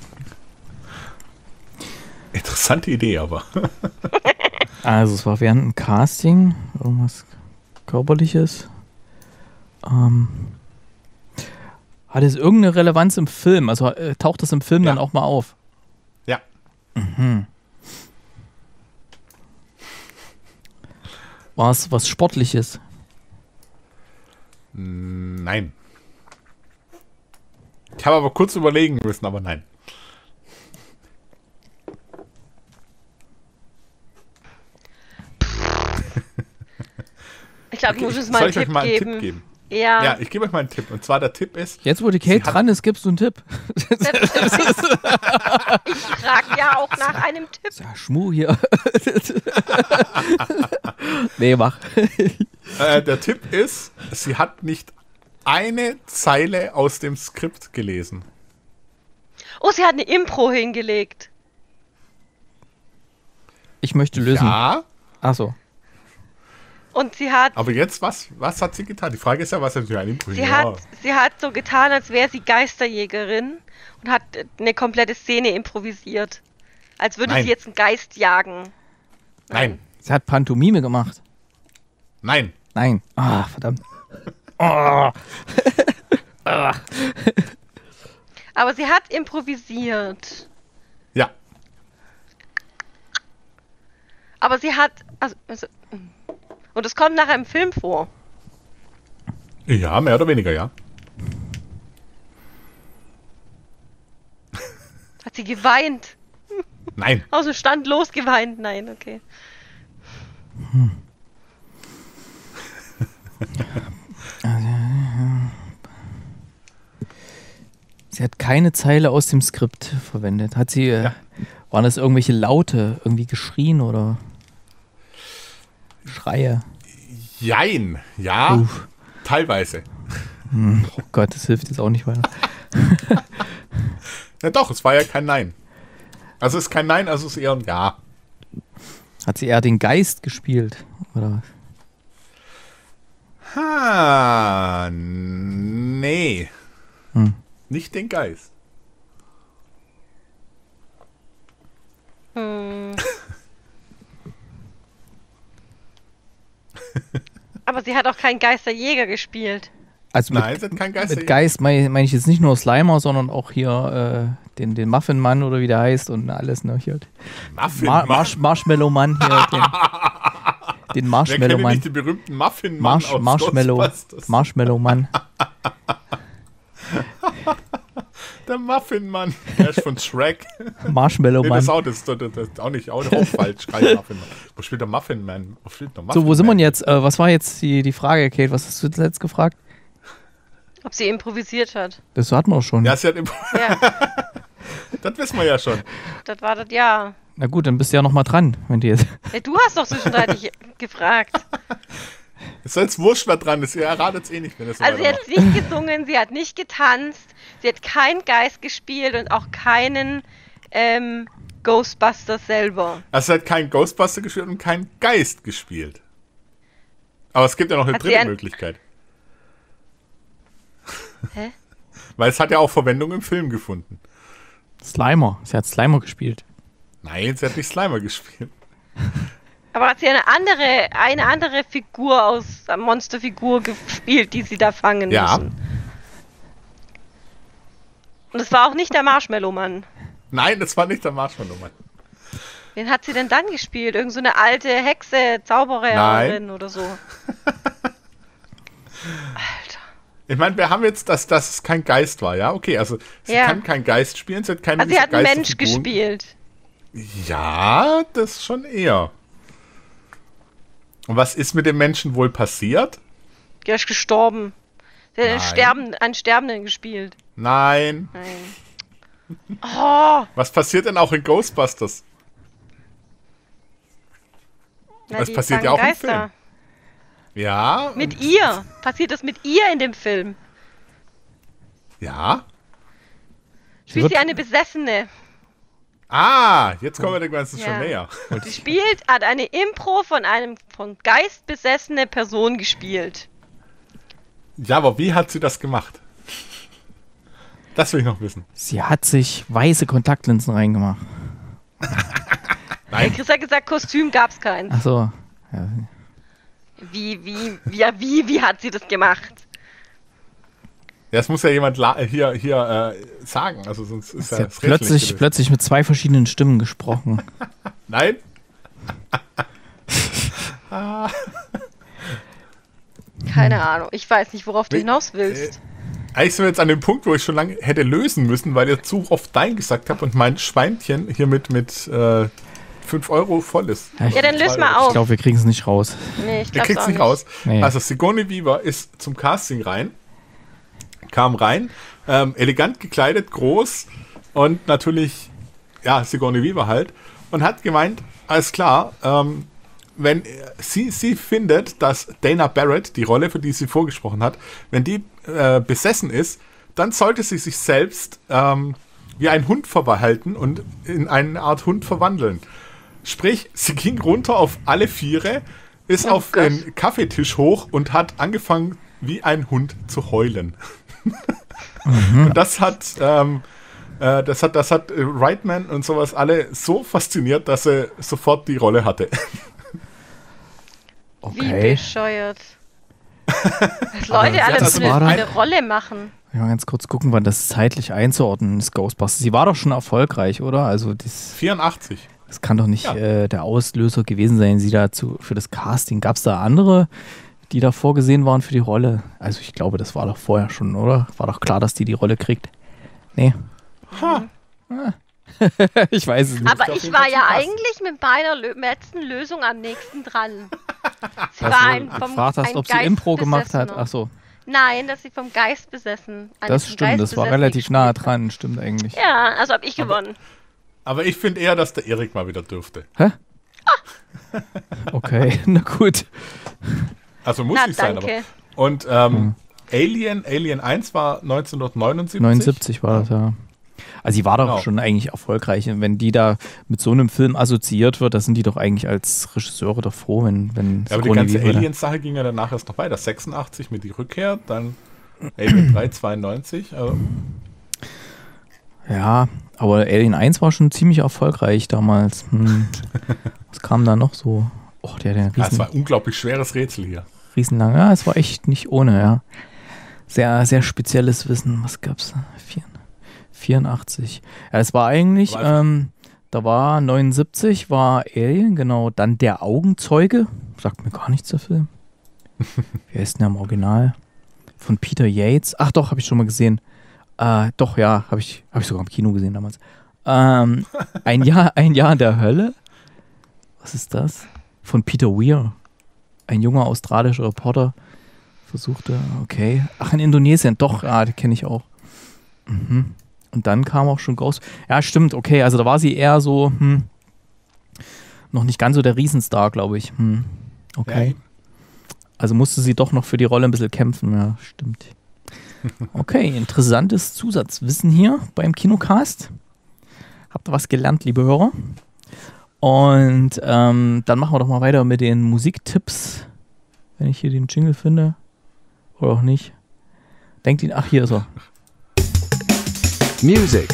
Speaker 6: Interessante Idee, aber.
Speaker 4: Also es war während einem Casting, irgendwas Körperliches. Ähm, hat es irgendeine Relevanz im Film? Also äh, taucht das im Film
Speaker 6: Ja.
Speaker 4: dann auch mal auf?
Speaker 6: Ja.
Speaker 4: Mhm. War es was Sportliches?
Speaker 6: Nein. Ich habe aber kurz überlegen müssen, aber nein.
Speaker 5: Ich glaube, du musst uns mal
Speaker 6: Soll
Speaker 5: einen
Speaker 6: ich euch
Speaker 5: Tipp
Speaker 6: mal einen
Speaker 5: geben.
Speaker 6: Tipp geben?
Speaker 5: Ja.
Speaker 6: Ja, ich gebe euch mal einen Tipp. Und zwar der Tipp ist,
Speaker 4: Jetzt, wo die Kate
Speaker 6: Sie hat-
Speaker 4: dran ist, gibst du einen Tipp.
Speaker 5: Ich frage ja auch nach einem Tipp.
Speaker 4: Ja, Schmu hier. Nee, mach.
Speaker 6: äh, der Tipp ist, sie hat nicht eine Zeile aus dem Skript gelesen.
Speaker 5: Oh, sie hat eine Impro hingelegt.
Speaker 4: Ich möchte lösen.
Speaker 6: Ja,
Speaker 4: Achso.
Speaker 5: Und sie hat,
Speaker 6: aber jetzt, was, was hat sie getan? Die Frage ist ja, was hat sie ein Impro?
Speaker 5: sie
Speaker 6: Ja.
Speaker 5: hat, sie hat so getan, als wäre sie Geisterjägerin und hat eine komplette Szene improvisiert. Als würde
Speaker 6: Nein.
Speaker 5: sie jetzt einen Geist jagen.
Speaker 6: Nein,
Speaker 4: Sie hat Pantomime gemacht.
Speaker 6: nein,
Speaker 4: Nein. Ah, verdammt. Oh.
Speaker 5: Aber sie hat improvisiert.
Speaker 6: ja,
Speaker 5: Aber sie hat, also, also und es kommt nachher im Film vor.
Speaker 6: ja, mehr oder weniger, ja.
Speaker 5: Hat sie geweint?
Speaker 6: Nein,
Speaker 5: Aus dem Stand los geweint? Nein, okay.
Speaker 4: Sie hat keine Zeile aus dem Skript verwendet. Hat sie, äh,
Speaker 6: Ja.
Speaker 4: waren das irgendwelche Laute, irgendwie geschrien oder Schreie?
Speaker 6: jein, ja,
Speaker 4: Uff.
Speaker 6: teilweise.
Speaker 4: Hm, oh Gott, das hilft jetzt auch nicht weiter.
Speaker 6: Ja doch, es war ja kein Nein. Also es ist kein Nein, also es ist eher ein Ja.
Speaker 4: Hat sie eher den Geist gespielt? Oder?
Speaker 6: Ha, nee.
Speaker 4: Hm.
Speaker 6: Nicht den Geist.
Speaker 5: Hm. Aber sie hat auch keinen Geisterjäger gespielt.
Speaker 4: Also mit,
Speaker 6: Nein, sie hat keinen Geist.
Speaker 4: mit Geist meine mein ich jetzt nicht nur Slimer, sondern auch hier äh, den, den Muffin-Mann oder wie der heißt und alles. Ne? Hier,
Speaker 6: Muffin
Speaker 4: Mar
Speaker 6: Mann.
Speaker 4: Marsh Marshmallow-Mann hier. Den, den
Speaker 6: Wer kennt denn
Speaker 4: Marshmallow-Mann.
Speaker 6: nicht den berühmten Muffin Mann
Speaker 4: Marsh
Speaker 6: aus
Speaker 4: Marshmallow,
Speaker 6: Ghostbusters?
Speaker 4: Marshmallow-Mann.
Speaker 6: Der Muffin Mann. Der ist von Shrek. Nee, das
Speaker 4: Marshmallow-Mann.
Speaker 6: ist auch, das, das, das ist auch nicht auch, auch falsch. Kein Muffin Mann. Wo spielt der Muffin Man? Wo spielt der Muffin
Speaker 4: So, wo sind wir
Speaker 6: Man?
Speaker 4: denn jetzt? Äh, was war jetzt die, die Frage, Kate? Was hast du zuletzt gefragt?
Speaker 5: Ob sie improvisiert hat.
Speaker 4: Das hatten wir auch schon.
Speaker 6: Ja, sie hat impro-
Speaker 5: Ja,
Speaker 6: Das wissen wir ja schon.
Speaker 5: das war das ja.
Speaker 4: Na gut, dann bist du ja noch mal dran, wenn du jetzt.
Speaker 5: Ja, du hast doch zwischenzeitlich gefragt.
Speaker 6: Ist jetzt wurscht, wer dran ist. Ihr erratet es eh nicht, wenn es so
Speaker 5: Also sie hat
Speaker 6: weitermacht.
Speaker 5: nicht gesungen, sie hat nicht getanzt, sie hat keinen Geist gespielt und auch keinen ähm, Ghostbuster selber.
Speaker 6: Also sie hat keinen Ghostbuster gespielt und keinen Geist gespielt. Aber es gibt ja noch eine
Speaker 5: Hat sie
Speaker 6: dritte
Speaker 5: ein-
Speaker 6: Möglichkeit.
Speaker 5: Hä?
Speaker 6: Weil es hat ja auch Verwendung im Film gefunden.
Speaker 4: Slimer. Sie hat Slimer gespielt.
Speaker 6: Nein, sie hat nicht Slimer gespielt.
Speaker 5: Aber hat sie eine andere, eine andere Figur aus äh, Monsterfigur gespielt, die sie da fangen
Speaker 6: Ja.
Speaker 5: müssen. Und es war auch nicht der Marshmallow-Mann.
Speaker 6: Nein, das war nicht der Marshmallow-Mann.
Speaker 5: Wen hat sie denn dann gespielt? Irgend so eine alte Hexe, Zaubererin oder so. Alter.
Speaker 6: Ich meine, wir haben jetzt, dass, dass es kein Geist war, ja? Okay, also sie
Speaker 5: Ja.
Speaker 6: kann keinen Geist spielen, sie hat keine
Speaker 5: Also sie hat einen
Speaker 6: dieser
Speaker 5: Mensch
Speaker 6: Geisterfiguren.
Speaker 5: gespielt.
Speaker 6: Ja, das schon eher. Und was ist mit dem Menschen wohl passiert?
Speaker 5: Der ist gestorben. Der hat einen,
Speaker 6: Nein.
Speaker 5: Sterben, einen Sterbenden gespielt.
Speaker 6: Nein.
Speaker 5: Nein. Oh,
Speaker 6: Was passiert denn auch in Ghostbusters?
Speaker 5: na,
Speaker 6: Das
Speaker 5: die
Speaker 6: passiert
Speaker 5: fangen
Speaker 6: ja auch im
Speaker 5: Geister.
Speaker 6: Film. Ja.
Speaker 5: Mit ihr. Passiert das mit ihr in dem Film?
Speaker 6: Ja.
Speaker 5: Spielt sie eine Besessene?
Speaker 6: Ah, jetzt kommen wir dem Ganzen
Speaker 5: Ja.
Speaker 6: schon näher.
Speaker 5: Sie spielt, hat eine Impro von einem von Geist besessene Person gespielt.
Speaker 6: Ja, aber wie hat sie das gemacht? Das will ich noch wissen.
Speaker 4: Sie hat sich weiße Kontaktlinsen reingemacht.
Speaker 5: Der Chris hat gesagt, Kostüm gab's keins.
Speaker 4: Ach so. Ja.
Speaker 5: Wie, wie, wie, ja, wie, wie hat sie das gemacht?
Speaker 6: Ja, das muss ja jemand la- hier, hier äh, sagen, also sonst ist
Speaker 4: Sie
Speaker 6: ja
Speaker 4: hat
Speaker 6: das Rätsel
Speaker 4: plötzlich,
Speaker 6: nicht gelöst.
Speaker 4: plötzlich mit zwei verschiedenen Stimmen gesprochen.
Speaker 6: Nein?
Speaker 5: Keine Ahnung. Ich weiß nicht, worauf du
Speaker 6: Nee,
Speaker 5: hinaus willst.
Speaker 6: Eigentlich sind wir jetzt an dem Punkt, wo ich schon lange hätte lösen müssen, weil ihr zu oft Dein gesagt habt und mein Schweinchen hier mit, mit äh, fünf Euro voll ist.
Speaker 4: Ja, ich
Speaker 5: Ja, dann löst mal
Speaker 4: ich
Speaker 5: auf.
Speaker 4: glaube, wir kriegen es nicht raus.
Speaker 5: Nee, ich
Speaker 6: Ihr
Speaker 5: glaub's
Speaker 6: kriegt
Speaker 5: auch
Speaker 6: es nicht raus.
Speaker 4: Nee.
Speaker 6: Also Sigourney Weaver ist zum Casting rein, kam rein, ähm, elegant gekleidet, groß und natürlich, ja, Sigourney Weaver halt, und hat gemeint, alles klar, ähm, wenn sie, sie findet, dass Dana Barrett, die Rolle, für die sie vorgesprochen hat, wenn die äh, besessen ist, dann sollte sie sich selbst ähm, wie ein Hund verhalten und in eine Art Hund verwandeln. Sprich, sie ging runter auf alle Viere, ist
Speaker 5: Oh
Speaker 6: auf
Speaker 5: Gott.
Speaker 6: den Kaffeetisch hoch und hat angefangen, wie ein Hund zu heulen. Und das hat, ähm, äh, das hat, das hat äh, Reitman und sowas alle so fasziniert, dass er sofort die Rolle hatte.
Speaker 5: Wie
Speaker 4: Okay.
Speaker 5: bescheuert. Was Leute
Speaker 6: sie hat
Speaker 5: alle
Speaker 6: also
Speaker 5: für eine,
Speaker 4: mal-
Speaker 5: eine Rolle machen.
Speaker 4: Ja, mal ganz kurz gucken, wann das zeitlich einzuordnen ist, Ghostbusters. Sie war doch schon erfolgreich, oder? Also das,
Speaker 6: vierundachtzig.
Speaker 4: das kann doch nicht
Speaker 6: Ja.
Speaker 4: äh, der Auslöser gewesen sein, sie dazu für das Casting. Gab es da andere, die da vorgesehen waren für die Rolle? Also ich glaube, das war doch vorher schon, oder? War doch klar, dass die die Rolle kriegt. Nee.
Speaker 6: Ha.
Speaker 4: Ich weiß es nicht.
Speaker 5: Aber
Speaker 6: auf
Speaker 5: ich
Speaker 6: jeden
Speaker 5: war
Speaker 6: Fall
Speaker 5: ja
Speaker 6: zum Cast.
Speaker 5: eigentlich mit meiner Lö letzten Lösung am nächsten dran. Sie
Speaker 4: Dass
Speaker 5: war
Speaker 4: du
Speaker 5: ein vom
Speaker 4: gefragt hast,
Speaker 5: ein
Speaker 4: ob sie Impro gemacht hat.
Speaker 5: Geistbesessener.
Speaker 4: Ach so,
Speaker 5: Nein, dass sie vom Geist besessen. eine
Speaker 4: das
Speaker 5: vom
Speaker 4: stimmt.
Speaker 5: Geist
Speaker 4: Das war
Speaker 5: Besessene
Speaker 4: relativ nah
Speaker 5: gespielt hat.
Speaker 4: dran, stimmt eigentlich.
Speaker 5: Ja, also hab ich gewonnen.
Speaker 6: Aber ich finde eher, dass der Erik mal wieder dürfte.
Speaker 4: Okay, na gut.
Speaker 6: Also muss
Speaker 5: Na,
Speaker 6: nicht sein, aber.
Speaker 5: danke.
Speaker 6: Und ähm,
Speaker 4: Hm.
Speaker 6: Alien, Alien eins war neunzehnhundertneunundsiebzig.
Speaker 4: neunundsiebzig war das, ja. Also sie war doch
Speaker 6: Genau.
Speaker 4: schon eigentlich erfolgreich. Und wenn die da mit so einem Film assoziiert wird, da sind die doch eigentlich als Regisseure doch froh, wenn, wenn
Speaker 6: Ja, aber die
Speaker 4: Sigourney
Speaker 6: ganze
Speaker 4: Weaver da-
Speaker 6: Aliens-Sache ging ja danach erst noch weiter. sechsundachtzig mit die Rückkehr, dann Alien drei, zweiundneunzig. Also,
Speaker 4: Ja, aber Alien eins war schon ziemlich erfolgreich damals. Hm. Was kam da noch so? Oh, der, der
Speaker 6: ja, es
Speaker 4: riesen,
Speaker 6: war ein unglaublich schweres Rätsel hier.
Speaker 4: riesenlang. Ja, es war echt nicht ohne, ja. Sehr, sehr spezielles Wissen. Was gab's da? Vier- vierundachtzig. Ja, es war eigentlich,
Speaker 6: Aber einfach-
Speaker 4: ähm, da war neunundsiebzig, war Alien, genau. Dann Der Augenzeuge. Sagt mir gar nichts, der Film. Wie heißt denn der im Original? Von Peter Yates. Ach doch, habe ich schon mal gesehen. Äh, doch, ja, habe ich, hab ich sogar im Kino gesehen damals. Ähm, ein Jahr, ein Jahr in der Hölle. Was ist das? Von Peter Weir. Ein junger australischer Reporter versuchte, okay. Ach, in Indonesien, doch, ah, die kenne ich auch. Mhm. Und dann kam auch schon Ghost. Ja, stimmt, okay, also da war sie eher so, hm, noch nicht ganz so der Riesenstar, glaube ich. Hm. Okay.
Speaker 6: Ja.
Speaker 4: Also musste sie doch noch für die Rolle ein bisschen kämpfen, ja, stimmt. Okay, interessantes Zusatzwissen hier beim Kinocast. Habt ihr was gelernt, liebe Hörer? Und ähm, dann machen wir doch mal weiter mit den Musiktipps. Wenn ich hier den Jingle finde. Oder auch nicht. Denkt ihn, ach, hier ist er.
Speaker 2: Music.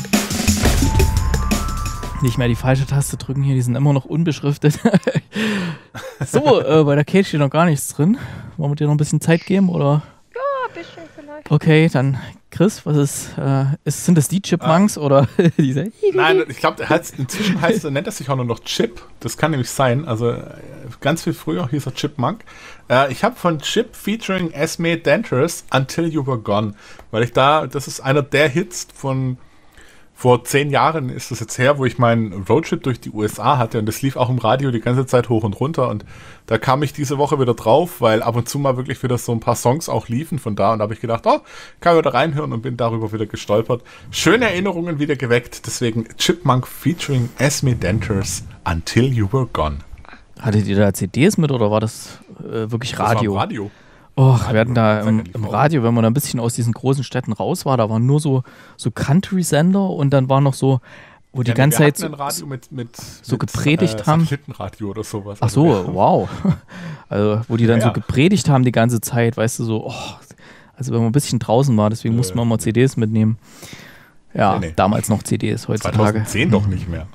Speaker 4: Nicht mehr die falsche Taste drücken hier, die sind immer noch unbeschriftet. So, äh, bei der Kate steht noch gar nichts drin. Wollen wir dir noch ein bisschen Zeit geben, oder?
Speaker 5: Ja, ein bisschen vielleicht.
Speaker 4: Okay, dann Chris, was ist, äh, ist sind das die Chipmunks ah. oder diese?
Speaker 6: Nein, ich glaube, inzwischen heißt, nennt er sich auch nur noch Chip. Das kann nämlich sein. Also ganz viel früher hieß er Chipmunk. Äh, ich habe von Chip featuring Esme Dangerous Until You Were Gone, weil ich da, das ist einer der Hits von vor zehn Jahren ist das jetzt her, wo ich meinen Roadtrip durch die U S A hatte und das lief auch im Radio die ganze Zeit hoch und runter und da kam ich diese Woche wieder drauf, weil ab und zu mal wirklich wieder so ein paar Songs auch liefen von da und da habe ich gedacht, oh, kann ich wieder reinhören und bin darüber wieder gestolpert. Schöne Erinnerungen wieder geweckt, deswegen Chipmunk featuring Esme Dangerous Until You Were Gone.
Speaker 4: Hattet ihr da C Ds mit oder war das äh, wirklich Radio?
Speaker 6: Das war Radio.
Speaker 4: Oh, wir hatten da im, im Radio, wenn man da ein bisschen aus diesen großen Städten raus war, da waren nur so, so Country-Sender und dann war noch so, wo die ja, ganze Zeit so,
Speaker 6: ein Radio mit, mit,
Speaker 4: so
Speaker 6: mit,
Speaker 4: gepredigt
Speaker 6: äh,
Speaker 4: haben.
Speaker 6: Satellitenradio oder sowas.
Speaker 4: Ach so, also, wow. Also, wo die dann ja, so gepredigt haben die ganze Zeit, weißt du, so, oh, also wenn man ein bisschen draußen war, deswegen äh, mussten wir mal C Ds mitnehmen. Ja, nee, nee. Damals noch C Ds, heutzutage.
Speaker 6: zweitausendzehn doch nicht mehr.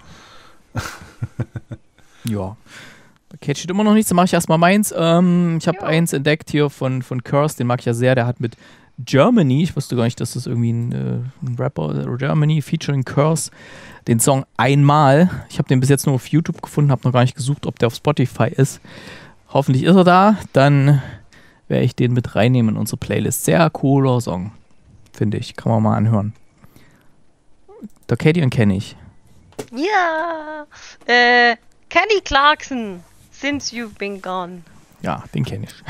Speaker 4: Ja. Kate steht immer noch nichts, dann mache ich erstmal meins. Ähm, ich habe ja. eins entdeckt hier von, von Curse, den mag ich ja sehr. Der hat mit Germany, ich wusste gar nicht, dass das irgendwie ein, äh, ein Rapper, Germany featuring Curse, den Song Einmal. Ich habe den bis jetzt nur auf YouTube gefunden, habe noch gar nicht gesucht, ob der auf Spotify ist. Hoffentlich ist er da, dann werde ich den mit reinnehmen in unsere Playlist. Sehr cooler Song, finde ich. Kann man mal anhören. Der Katie kenne ich.
Speaker 5: Ja, äh, Kenny Clarkson. Since You've Been Gone.
Speaker 4: Ja, den kenne ich.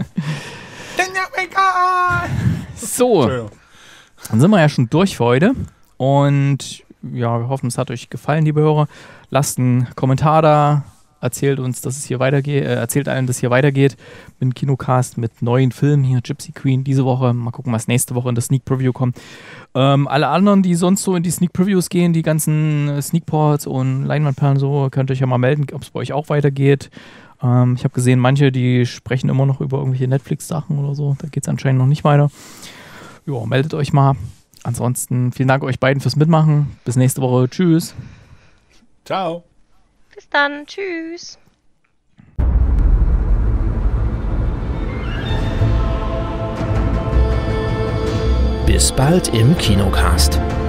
Speaker 4: So, dann sind wir ja schon durch für heute. Und ja, wir hoffen, es hat euch gefallen, liebe Hörer. Lasst einen Kommentar da. Erzählt uns, dass es hier weitergeht. Äh, erzählt allen, dass es hier weitergeht mit dem Kinocast, mit neuen Filmen hier. Gypsy Queen diese Woche. Mal gucken, was nächste Woche in das Sneak Preview kommt. Ähm, alle anderen, die sonst so in die Sneak Previews gehen, die ganzen äh, Sneakports und Leinwandperlen so, könnt ihr euch ja mal melden, ob es bei euch auch weitergeht. Ähm, ich habe gesehen, manche, die sprechen immer noch über irgendwelche Netflix-Sachen oder so. Da geht es anscheinend noch nicht weiter. Ja, meldet euch mal. Ansonsten vielen Dank euch beiden fürs Mitmachen. Bis nächste Woche. Tschüss.
Speaker 6: Ciao.
Speaker 5: Bis dann. Tschüss.
Speaker 1: Bis bald im Kinocast.